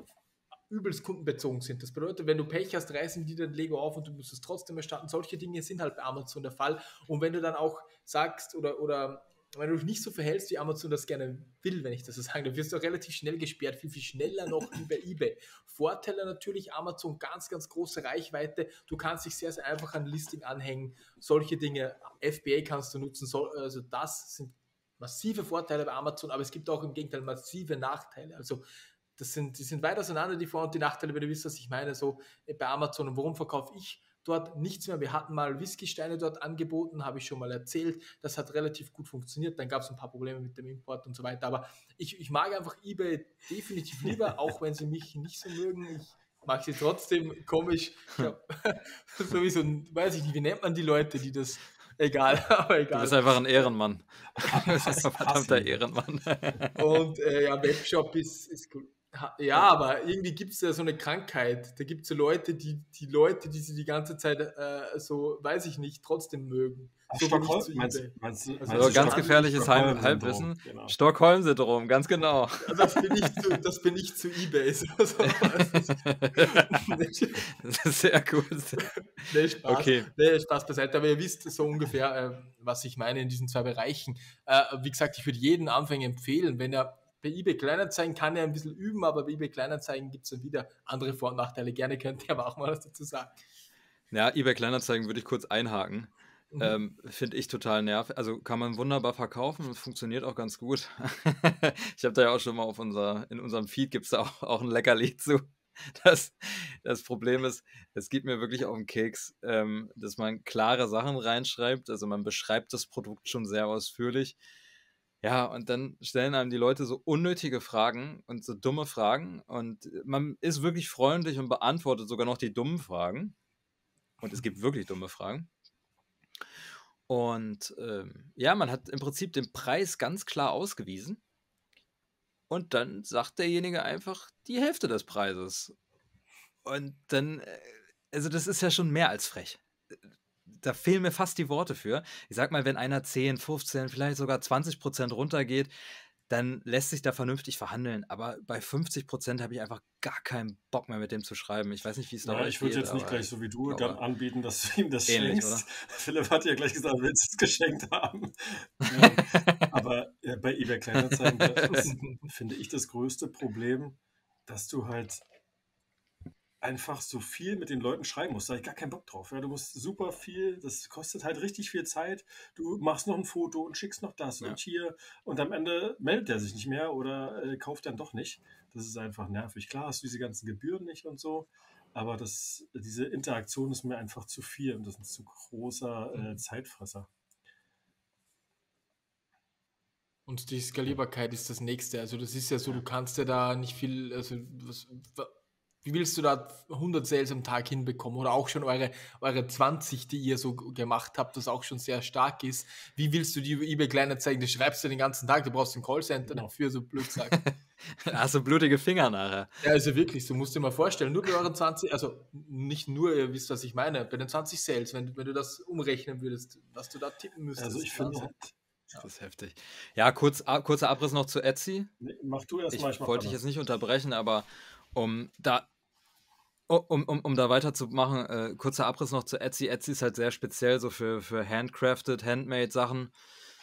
übelst kundenbezogen sind. Das bedeutet, wenn du Pech hast, reißen die dein Lego auf und du musst es trotzdem erstatten. Solche Dinge sind halt bei Amazon der Fall. Und wenn du dann auch sagst oder wenn du dich nicht so verhältst, wie Amazon das gerne will, wenn ich das so sage, dann wirst du auch relativ schnell gesperrt, viel, viel schneller noch wie bei eBay. Vorteile natürlich, Amazon ganz, ganz große Reichweite. Du kannst dich sehr, sehr einfach an Listing anhängen. Solche Dinge, FBA kannst du nutzen. Also das sind massive Vorteile bei Amazon, aber es gibt auch im Gegenteil massive Nachteile. Also die sind weit auseinander, die Vor- und die Nachteile, wenn du wisst, was ich meine, so bei Amazon. Und warum verkaufe ich dort nichts mehr? Wir hatten mal Whiskysteine dort angeboten, habe ich schon mal erzählt. Das hat relativ gut funktioniert. Dann gab es ein paar Probleme mit dem Import und so weiter. Aber ich mag einfach eBay definitiv lieber, auch wenn sie mich nicht so mögen. Ich mag sie trotzdem komisch. Ich glaube, sowieso, weiß ich nicht, wie nennt man die Leute, die das Egal, aber Du bist egal. einfach ein Ehrenmann. Du bist Hass, einfach ein verdammter Hassliebe. Ehrenmann. Und ja, Webshop ist cool. Ja, aber irgendwie gibt es ja so eine Krankheit. Da gibt es so Leute, die sie die ganze Zeit so, weiß ich nicht, trotzdem mögen. So bin ich Stockholm, zu meinst, eBay. meinst, du- Also meinst So, du ganz Stand, gefährliches Stockholm-Syndrom? Halbwissen. Genau. Stockholm-Syndrom, ganz genau. das bin ich zu eBay. So, weißt Das ist sehr gut. Nee, Spaß. Okay. Nee, Spaß beiseite. Aber ihr wisst so ungefähr, was ich meine in diesen zwei Bereichen. Wie gesagt, ich würde jeden Anfänger empfehlen, wenn er bei eBay Kleinanzeigen kann er ein bisschen üben, aber bei eBay Kleinanzeigen gibt es dann wieder andere Vor- und Nachteile. Gerne könnt ihr aber auch mal was dazu sagen. Ja, eBay Kleinanzeigen würde ich kurz einhaken. Mhm. Finde ich total nervig. Also kann man wunderbar verkaufen und funktioniert auch ganz gut. Ich habe da ja auch schon mal in unserem Feed gibt es da auch ein Leckerli zu. Das, das Problem ist, es geht mir wirklich auf den Keks, dass man klare Sachen reinschreibt. Also man beschreibt das Produkt schon sehr ausführlich. Ja, und dann stellen einem die Leute so unnötige Fragen und so dumme Fragen. Und man ist wirklich freundlich und beantwortet sogar noch die dummen Fragen. Und es gibt wirklich dumme Fragen. Und ja, man hat im Prinzip den Preis ganz klar ausgewiesen. Und dann sagt derjenige einfach die Hälfte des Preises. Und dann, also das ist ja schon mehr als frech. Da fehlen mir fast die Worte für. Ich sag mal, wenn einer 10, 15, vielleicht sogar 20% runtergeht, dann lässt sich da vernünftig verhandeln. Aber bei 50% habe ich einfach gar keinen Bock mehr mit dem zu schreiben. Ich weiß nicht, wie es da Ja, euch ich würde geht, jetzt nicht aber gleich ich so wie du dann glaube, anbieten, dass du ihm das ähnlich, schenkst. oder? Philipp hat ja gleich gesagt, willst du es geschenkt haben? Aber bei eBay Kleinanzeigen, da ist, finde ich, das größte Problem, dass du halt einfach so viel mit den Leuten schreiben musst. Da habe ich gar keinen Bock drauf. Ja, du musst super viel, das kostet halt richtig viel Zeit. Du machst noch ein Foto und schickst noch das Ja. und hier und am Ende meldet er sich nicht mehr oder kauft dann doch nicht. Das ist einfach nervig. Klar hast du diese ganzen Gebühren nicht und so, aber diese Interaktion ist mir einfach zu viel und das ist ein zu großer Zeitfresser. Und die Skalierbarkeit ist das nächste. Also das ist ja so, du kannst ja da nicht viel, also wie willst du da 100 Sales am Tag hinbekommen? Oder auch schon eure 20, die ihr so gemacht habt, das auch schon sehr stark ist. Wie willst du die über eBay Kleinanzeigen, das schreibst du den ganzen Tag, du brauchst ein Callcenter Genau. dafür, so blöd gesagt. Hast du blutige Finger nachher. Ja, also wirklich, so musst du dir mal vorstellen, nur bei euren 20, also nicht nur, ihr wisst, was ich meine, bei den 20 Sales, wenn du das umrechnen würdest, was du da tippen müsstest. Also ich finde Wahnsinn. halt, Das ist heftig. Ja, kurzer Abriss noch zu Etsy. nee, mach du erstmal, ich mach Wollte dich danach. jetzt nicht unterbrechen, aber um da weiterzumachen, kurzer Abriss noch zu Etsy. Etsy ist halt sehr speziell so für handcrafted, handmade Sachen.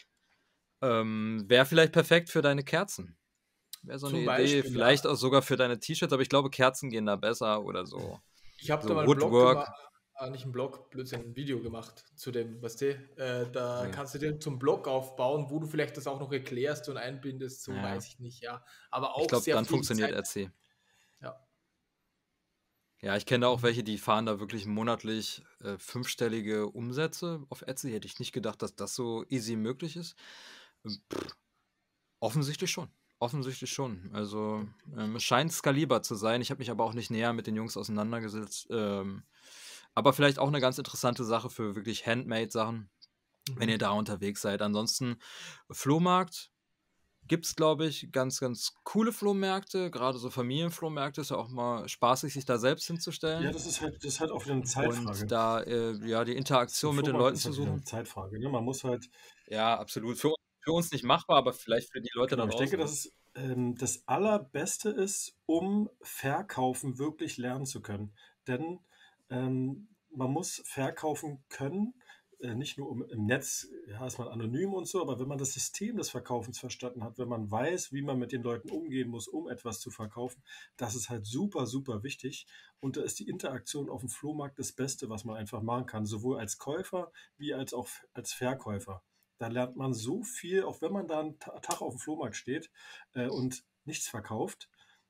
Wäre vielleicht perfekt für deine Kerzen. Wäre so eine Zum Idee, Beispiel, vielleicht ja. auch sogar für deine T-Shirts, aber ich glaube, Kerzen gehen da besser oder so. Ich habe da So mal einen Blog Woodwork. gemacht, nicht einen Blog, Blödsinn, ein Video gemacht zu dem, weißt du, da Ja. kannst du dir zum Blog aufbauen, wo du vielleicht das auch noch erklärst und einbindest, so Ja. weiß ich nicht, ja. Aber Ich auch glaube, sehr dann viel funktioniert Zeit. Etsy. Ja. Ja, ich kenne da auch welche, die fahren da wirklich monatlich 5-stellige Umsätze auf Etsy. Hätte ich nicht gedacht, dass das so easy möglich ist. Offensichtlich schon. Offensichtlich schon. Also es scheint skalierbar zu sein. Ich habe mich aber auch nicht näher mit den Jungs auseinandergesetzt. Aber vielleicht auch eine ganz interessante Sache für wirklich Handmade-Sachen, wenn ihr da unterwegs seid. Ansonsten Flohmarkt gibt es, glaube ich, ganz, ganz coole Flohmärkte. Gerade so Familienflohmärkte ist ja auch mal spaßig, sich da selbst hinzustellen. Ja, das ist halt auch wieder eine Zeitfrage. Und da ja die So ein Interaktion mit den Flohmarkt Leuten ist zu halt wieder eine suchen. Zeitfrage. Ne? Man muss halt, Ja, absolut. Für uns nicht machbar, aber vielleicht für die Leute da genau, ich denke, draußen. dass es das Allerbeste ist, um Verkaufen wirklich lernen zu können. Denn man muss verkaufen können, nicht nur im Netz, ja, ist man anonym und so, aber wenn man das System des Verkaufens verstanden hat, wenn man weiß, wie man mit den Leuten umgehen muss, um etwas zu verkaufen, das ist halt super, super wichtig. Und da ist die Interaktion auf dem Flohmarkt das Beste, was man einfach machen kann, sowohl als Käufer wie als auch als Verkäufer. Da lernt man so viel, auch wenn man da einen Tag auf dem Flohmarkt steht und nichts verkauft.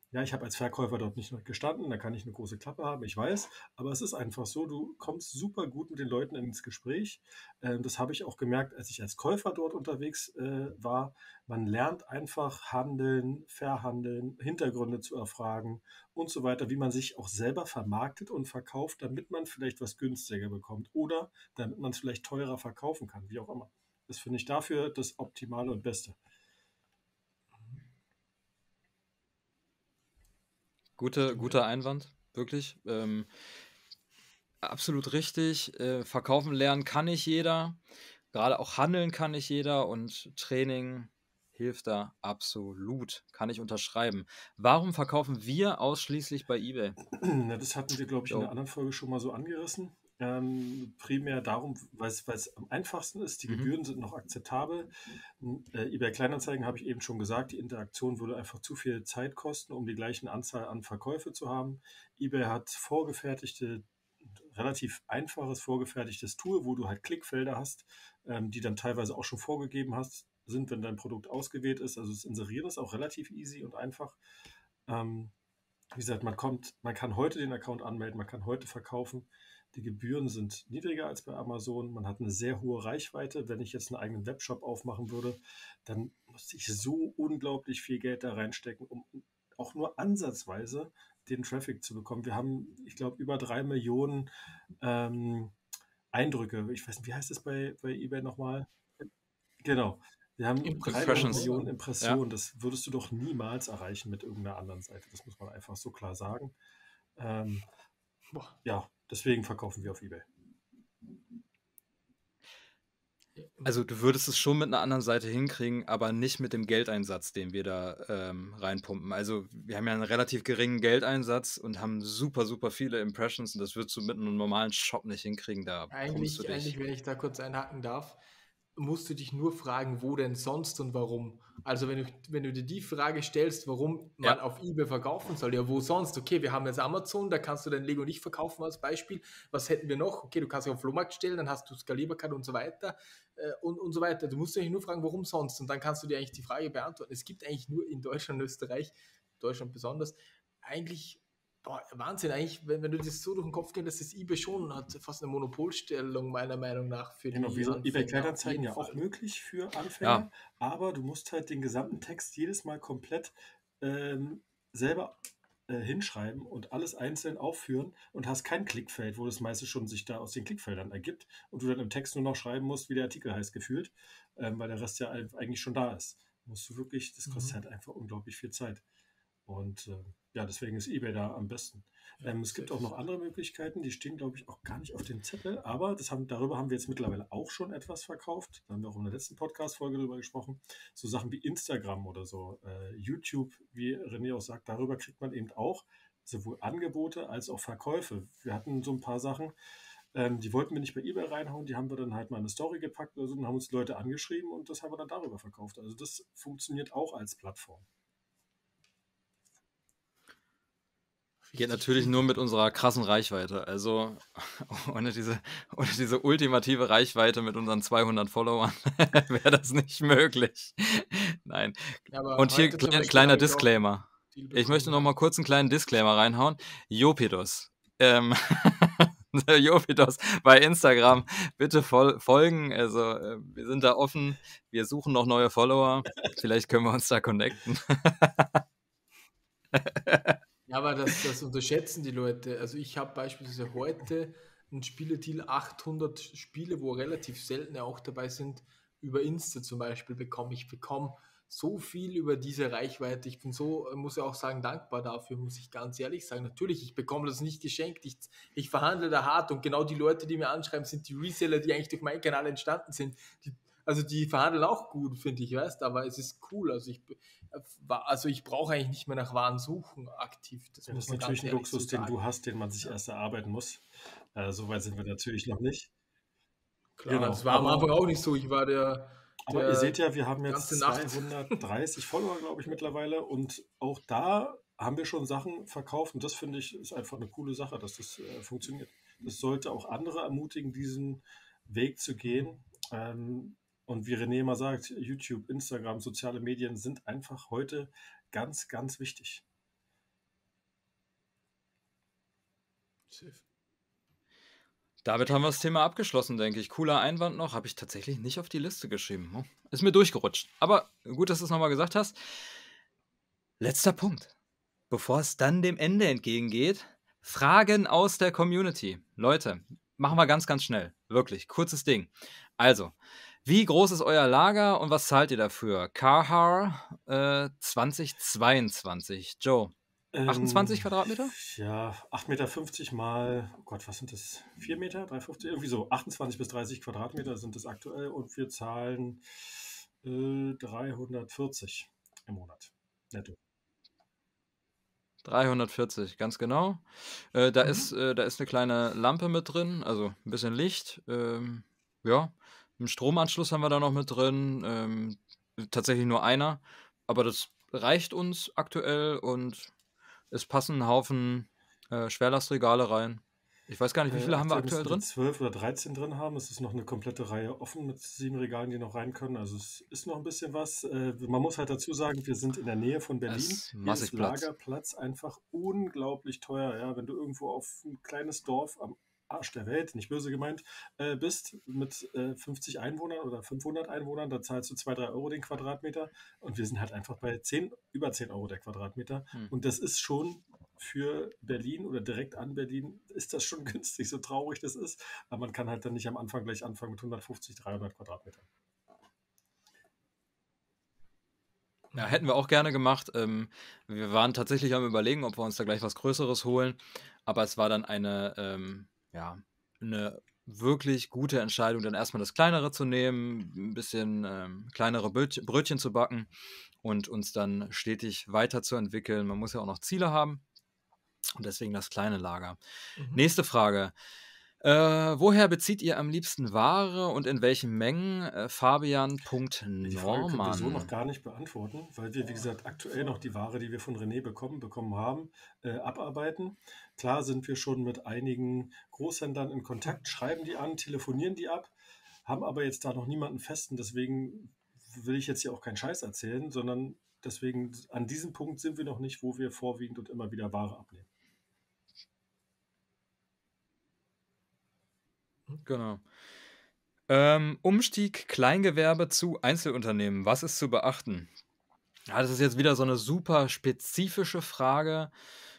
Ja, ich habe als Verkäufer dort nicht noch gestanden, da kann ich eine große Klappe haben, ich weiß, aber es ist einfach so, du kommst super gut mit den Leuten ins Gespräch. Das habe ich auch gemerkt, als ich als Käufer dort unterwegs war. Man lernt einfach handeln, verhandeln, Hintergründe zu erfragen und so weiter, wie man sich auch selber vermarktet und verkauft, damit man vielleicht was günstiger bekommt oder damit man es vielleicht teurer verkaufen kann, wie auch immer. Das finde ich dafür das Optimale und Beste. Stimmt, ja. Guter Einwand, wirklich. Absolut richtig. Verkaufen lernen kann nicht jeder. Gerade auch handeln kann nicht jeder und Training hilft da absolut. Kann ich unterschreiben. Warum verkaufen wir ausschließlich bei eBay? Na, das hatten wir, glaube ich, in einer Jo. anderen Folge schon mal so angerissen. Primär darum, weil es am einfachsten ist, die Mhm. Gebühren sind noch akzeptabel. eBay Kleinanzeigen habe ich eben schon gesagt, die Interaktion würde einfach zu viel Zeit kosten, um die gleichen Anzahl an Verkäufe zu haben. eBay hat relativ einfaches vorgefertigtes Tool, wo du halt Klickfelder hast, die dann teilweise auch schon vorgegeben sind, wenn dein Produkt ausgewählt ist. Also das Inserieren ist auch relativ easy und einfach. Ähm, Wie gesagt, man kann heute den Account anmelden, man kann heute verkaufen. Die Gebühren sind niedriger als bei Amazon. Man hat eine sehr hohe Reichweite. Wenn ich jetzt einen eigenen Webshop aufmachen würde, dann müsste ich so unglaublich viel Geld da reinstecken, um auch nur ansatzweise den Traffic zu bekommen. Wir haben, ich glaube, über 3 Millionen ähm, Eindrücke. Ich weiß nicht, wie heißt es bei eBay nochmal? Genau. Wir haben 300 Impressionen, Impressions. Millionen oder? Ja. Impressionen. Das würdest du doch niemals erreichen mit irgendeiner anderen Seite. Das muss man einfach so klar sagen. Ähm, Boah. ja, deswegen verkaufen wir auf eBay. Also du würdest es schon mit einer anderen Seite hinkriegen, aber nicht mit dem Geldeinsatz, den wir da reinpumpen. Also wir haben ja einen relativ geringen Geldeinsatz und haben super, super viele Impressions und das würdest du mit einem normalen Shop nicht hinkriegen. Da pumpst du dich. Wenn ich da kurz einhaken darf, musst du dich nur fragen, wo denn sonst und warum. Also wenn du dir die Frage stellst, warum man Ja. auf eBay verkaufen soll, ja wo sonst? Okay, wir haben jetzt Amazon, da kannst du dein Lego nicht verkaufen als Beispiel. Was hätten wir noch? Okay, du kannst es auf den Flohmarkt stellen, dann hast du Skalierbarkeit und so weiter und so weiter. Du musst dich nur fragen, warum sonst? Und dann kannst du dir eigentlich die Frage beantworten. Es gibt eigentlich nur in Deutschland und Österreich, Deutschland besonders, eigentlich. Boah, Wahnsinn, eigentlich, wenn du das so durch den Kopf gehst, dass das eBay schon hat fast eine Monopolstellung, meiner Meinung nach, für Genau, wie die gesagt, eBay Anfänger, auf Kleinanzeigen jeden ja auch Fall. möglich für Ja, Anfänger, aber du musst halt den gesamten Text jedes Mal komplett selber hinschreiben und alles einzeln aufführen und hast kein Klickfeld, wo das meiste schon sich da aus den Klickfeldern ergibt und du dann im Text nur noch schreiben musst, wie der Artikel heißt, gefühlt, weil der Rest ja eigentlich schon da ist. Musst du wirklich, das kostet Mhm. halt einfach unglaublich viel Zeit. Und ja, deswegen ist eBay da am besten. Ja, Es gibt auch noch safe. andere Möglichkeiten, die stehen, glaube ich, auch gar nicht auf dem Zettel, aber darüber haben wir jetzt mittlerweile auch schon etwas verkauft. Da haben wir auch in der letzten Podcast-Folge drüber gesprochen. So Sachen wie Instagram oder so, YouTube, wie René auch sagt, darüber kriegt man eben auch sowohl Angebote als auch Verkäufe. Wir hatten so ein paar Sachen, die wollten wir nicht bei eBay reinhauen, die haben wir dann halt mal in eine Story gepackt oder so und haben uns die Leute angeschrieben und das haben wir dann darüber verkauft. Also das funktioniert auch als Plattform. geht Richtig natürlich gut. nur mit unserer krassen Reichweite. Also ohne diese ultimative Reichweite mit unseren 200 Followern wäre das nicht möglich. Nein. Ja, aber Und hier heute zum Beispiel kleiner habe ich auch Disclaimer. viel Ich möchte bekommen, noch ja. mal kurz einen kleinen Disclaimer reinhauen. Jopidos. Ähm, Jopidos bei Instagram bitte folgen. Also wir sind da offen. Wir suchen noch neue Follower. Vielleicht können wir uns da connecten. Ja, aber das unterschätzen die Leute. Also ich habe beispielsweise heute ein Spieledeal, 800 Spiele, wo relativ seltene auch dabei sind, über Insta zum Beispiel bekommen. Ich bekomme so viel über diese Reichweite. Ich bin so, muss ja auch sagen, dankbar dafür, muss ich ganz ehrlich sagen. Natürlich, ich bekomme das nicht geschenkt. Ich verhandle da hart und genau die Leute, die mir anschreiben, sind die Reseller, die eigentlich durch meinen Kanal entstanden sind. Also die verhandeln auch gut, finde ich, weißt, aber es ist cool. Also ich brauche eigentlich nicht mehr nach Waren suchen aktiv. Das Ja, das muss ist man natürlich ganz ein ehrlich so Luxus, den du sagen. hast, den man sich Ja, erst erarbeiten muss. So weit sind wir natürlich noch nicht. klar, Genau, das war am Anfang auch nicht so. Ich war aber ihr seht der ja, wir haben ganze jetzt Nacht. 230 Follower, glaube ich, mittlerweile. Und auch da haben wir schon Sachen verkauft. Und das finde ich ist einfach eine coole Sache, dass das funktioniert. Das sollte auch andere ermutigen, diesen Weg zu gehen. Und wie René immer sagt, YouTube, Instagram, soziale Medien sind einfach heute ganz, ganz wichtig. Safe. Damit haben wir das Thema abgeschlossen, denke ich. Cooler Einwand noch, habe ich tatsächlich nicht auf die Liste geschrieben. Ist mir durchgerutscht. Aber gut, dass du es nochmal gesagt hast. Letzter Punkt. Bevor es dann dem Ende entgegengeht, Fragen aus der Community. Leute, machen wir ganz, ganz schnell. Wirklich, kurzes Ding. Also, wie groß ist euer Lager und was zahlt ihr dafür? Carhar 2022. Joe, 28 Quadratmeter? Ja, 8,50 Meter mal, oh Gott, was sind das? 4 Meter? 3,50? Irgendwie so. 28 bis 30 Quadratmeter sind das aktuell und wir zahlen 340 im Monat. Netto. 340, ganz genau. Da ist eine kleine Lampe mit drin, also ein bisschen Licht. Ja, einen Stromanschluss haben wir da noch mit drin. Tatsächlich nur einer, aber das reicht uns aktuell und es passen ein Haufen Schwerlastregale rein. Ich weiß gar nicht, wie viele haben wir aktuell müssten wir drin? 12 oder 13 drin haben. Es ist noch eine komplette Reihe offen mit 7 Regalen, die noch rein können. Also es ist noch ein bisschen was. Man muss halt dazu sagen, wir sind in der Nähe von Berlin. Es ist Hier massig ist Platz. Lagerplatz einfach unglaublich teuer. Ja, wenn du irgendwo auf ein kleines Dorf am Arsch der Welt, nicht böse gemeint, bist mit 50 Einwohnern oder 500 Einwohnern, da zahlst du 2, 3 Euro den Quadratmeter und wir sind halt einfach bei über 10 Euro der Quadratmeter. Und das ist schon für Berlin oder direkt an Berlin ist das schon günstig, so traurig das ist. Aber man kann halt dann nicht am Anfang gleich anfangen mit 150, 300 Quadratmetern. Ja, hätten wir auch gerne gemacht. Wir waren tatsächlich am Überlegen, ob wir uns da gleich was Größeres holen. Aber es war dann eine wirklich gute Entscheidung, dann erstmal das Kleinere zu nehmen, ein bisschen kleinere Brötchen zu backen und uns dann stetig weiterzuentwickeln. Man muss ja auch noch Ziele haben und deswegen das kleine Lager. Nächste Frage. Woher bezieht ihr am liebsten Ware und in welchen Mengen? Die Frage können wir so noch Fabian.Norman. gar nicht beantworten, weil wir, wie gesagt, aktuell noch die Ware, die wir von René bekommen haben, abarbeiten. Klar sind wir schon mit einigen Großhändlern in Kontakt, schreiben die an, telefonieren die ab, haben aber jetzt da noch niemanden festen. Deswegen will ich jetzt hier auch keinen Scheiß erzählen, sondern deswegen an diesem Punkt sind wir noch nicht, wo wir vorwiegend und immer wieder Ware abnehmen. Genau. Umstieg Kleingewerbe zu Einzelunternehmen. Was ist zu beachten? Ja, das ist jetzt wieder so eine super spezifische Frage.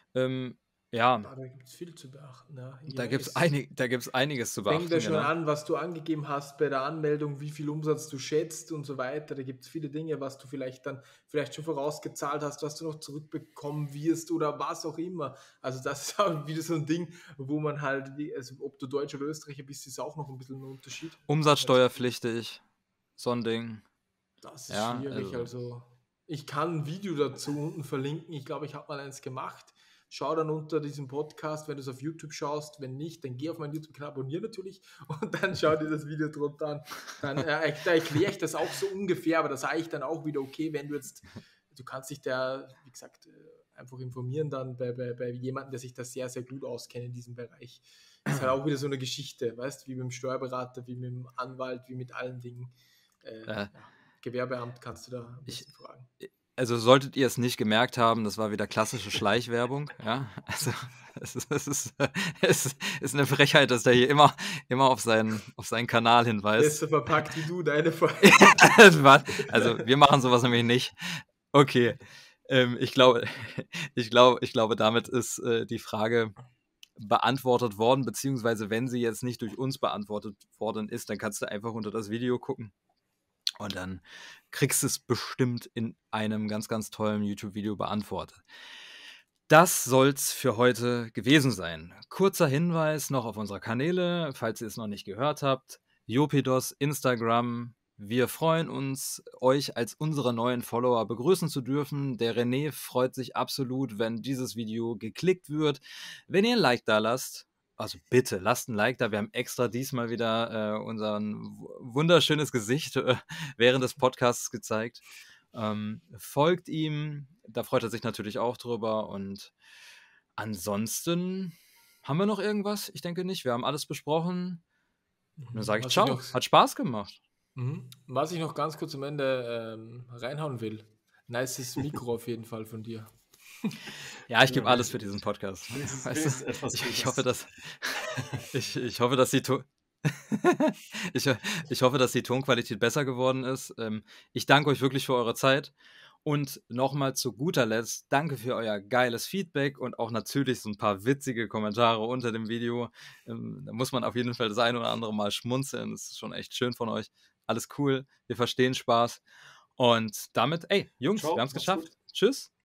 Ja, Da gibt es viel zu beachten. Ja. da gibt es einiges zu Fängt beachten. da schon Genau. an, was du angegeben hast bei der Anmeldung, wie viel Umsatz du schätzt und so weiter. Da gibt es viele Dinge, was du vielleicht schon vorausgezahlt hast, was du noch zurückbekommen wirst oder was auch immer. Also das ist auch wieder so ein Ding, wo man halt, also ob du Deutscher oder Österreicher bist, ist auch noch ein bisschen ein Unterschied. Umsatzsteuerpflichtig, so ein Ding. Das ist Ja, schwierig. Also ich kann ein Video dazu unten verlinken. Ich glaube, ich habe mal eins gemacht. Schau dann unter diesem Podcast, wenn du es auf YouTube schaust. Wenn nicht, dann geh auf meinen YouTube-Kanal, abonniere natürlich und dann schau dir das Video drunter an. Dann da erkläre ich das auch so ungefähr, aber da sage ich dann auch wieder, okay, wenn du kannst dich da, wie gesagt, einfach informieren dann bei jemandem, der sich da sehr, sehr gut auskennt in diesem Bereich. Das ist halt auch wieder so eine Geschichte, weißt du, wie mit dem Steuerberater, wie mit dem Anwalt, wie mit allen Dingen. Gewerbeamt kannst du da ein bisschen fragen. Also solltet ihr es nicht gemerkt haben, das war wieder klassische Schleichwerbung. Ja, also es ist eine Frechheit, dass der hier immer auf seinen Kanal hinweist. Besser verpackt wie du deine Folge. Also wir machen sowas nämlich nicht. Okay, ich glaube, damit ist die Frage beantwortet worden, beziehungsweise wenn sie jetzt nicht durch uns beantwortet worden ist, dann kannst du einfach unter das Video gucken. Und dann kriegst du es bestimmt in einem ganz, ganz tollen YouTube-Video beantwortet. Das soll's für heute gewesen sein. Kurzer Hinweis noch auf unsere Kanäle, falls ihr es noch nicht gehört habt. Jopidos, Instagram. Wir freuen uns, euch als unsere neuen Follower begrüßen zu dürfen. Der René freut sich absolut, wenn dieses Video geklickt wird. Wenn ihr ein Like da lasst, also bitte, lasst ein Like da. Wir haben extra diesmal wieder unser wunderschönes Gesicht während des Podcasts gezeigt. Folgt ihm, da freut er sich natürlich auch drüber. Und ansonsten haben wir noch irgendwas? Ich denke nicht. Wir haben alles besprochen. Dann sage ich ciao. Hat Spaß gemacht. Was ich noch ganz kurz am Ende reinhauen will. Nices Mikro auf jeden Fall von dir. Ja, ich Ja, gebe alles für diesen Podcast. wenigstens, Weißt wenigstens du? etwas Ich hoffe, Gutes. ich hoffe, dass die To ich, ich hoffe, dass die Tonqualität besser geworden ist. Ich danke euch wirklich für eure Zeit. Und nochmal zu guter Letzt, danke für euer geiles Feedback und auch natürlich so ein paar witzige Kommentare unter dem Video. Da muss man auf jeden Fall das ein oder andere Mal schmunzeln. Das ist schon echt schön von euch. Alles cool. Wir verstehen Spaß. Und damit, ey, Jungs, wir Ciao, haben es macht's gut. geschafft. Tschüss.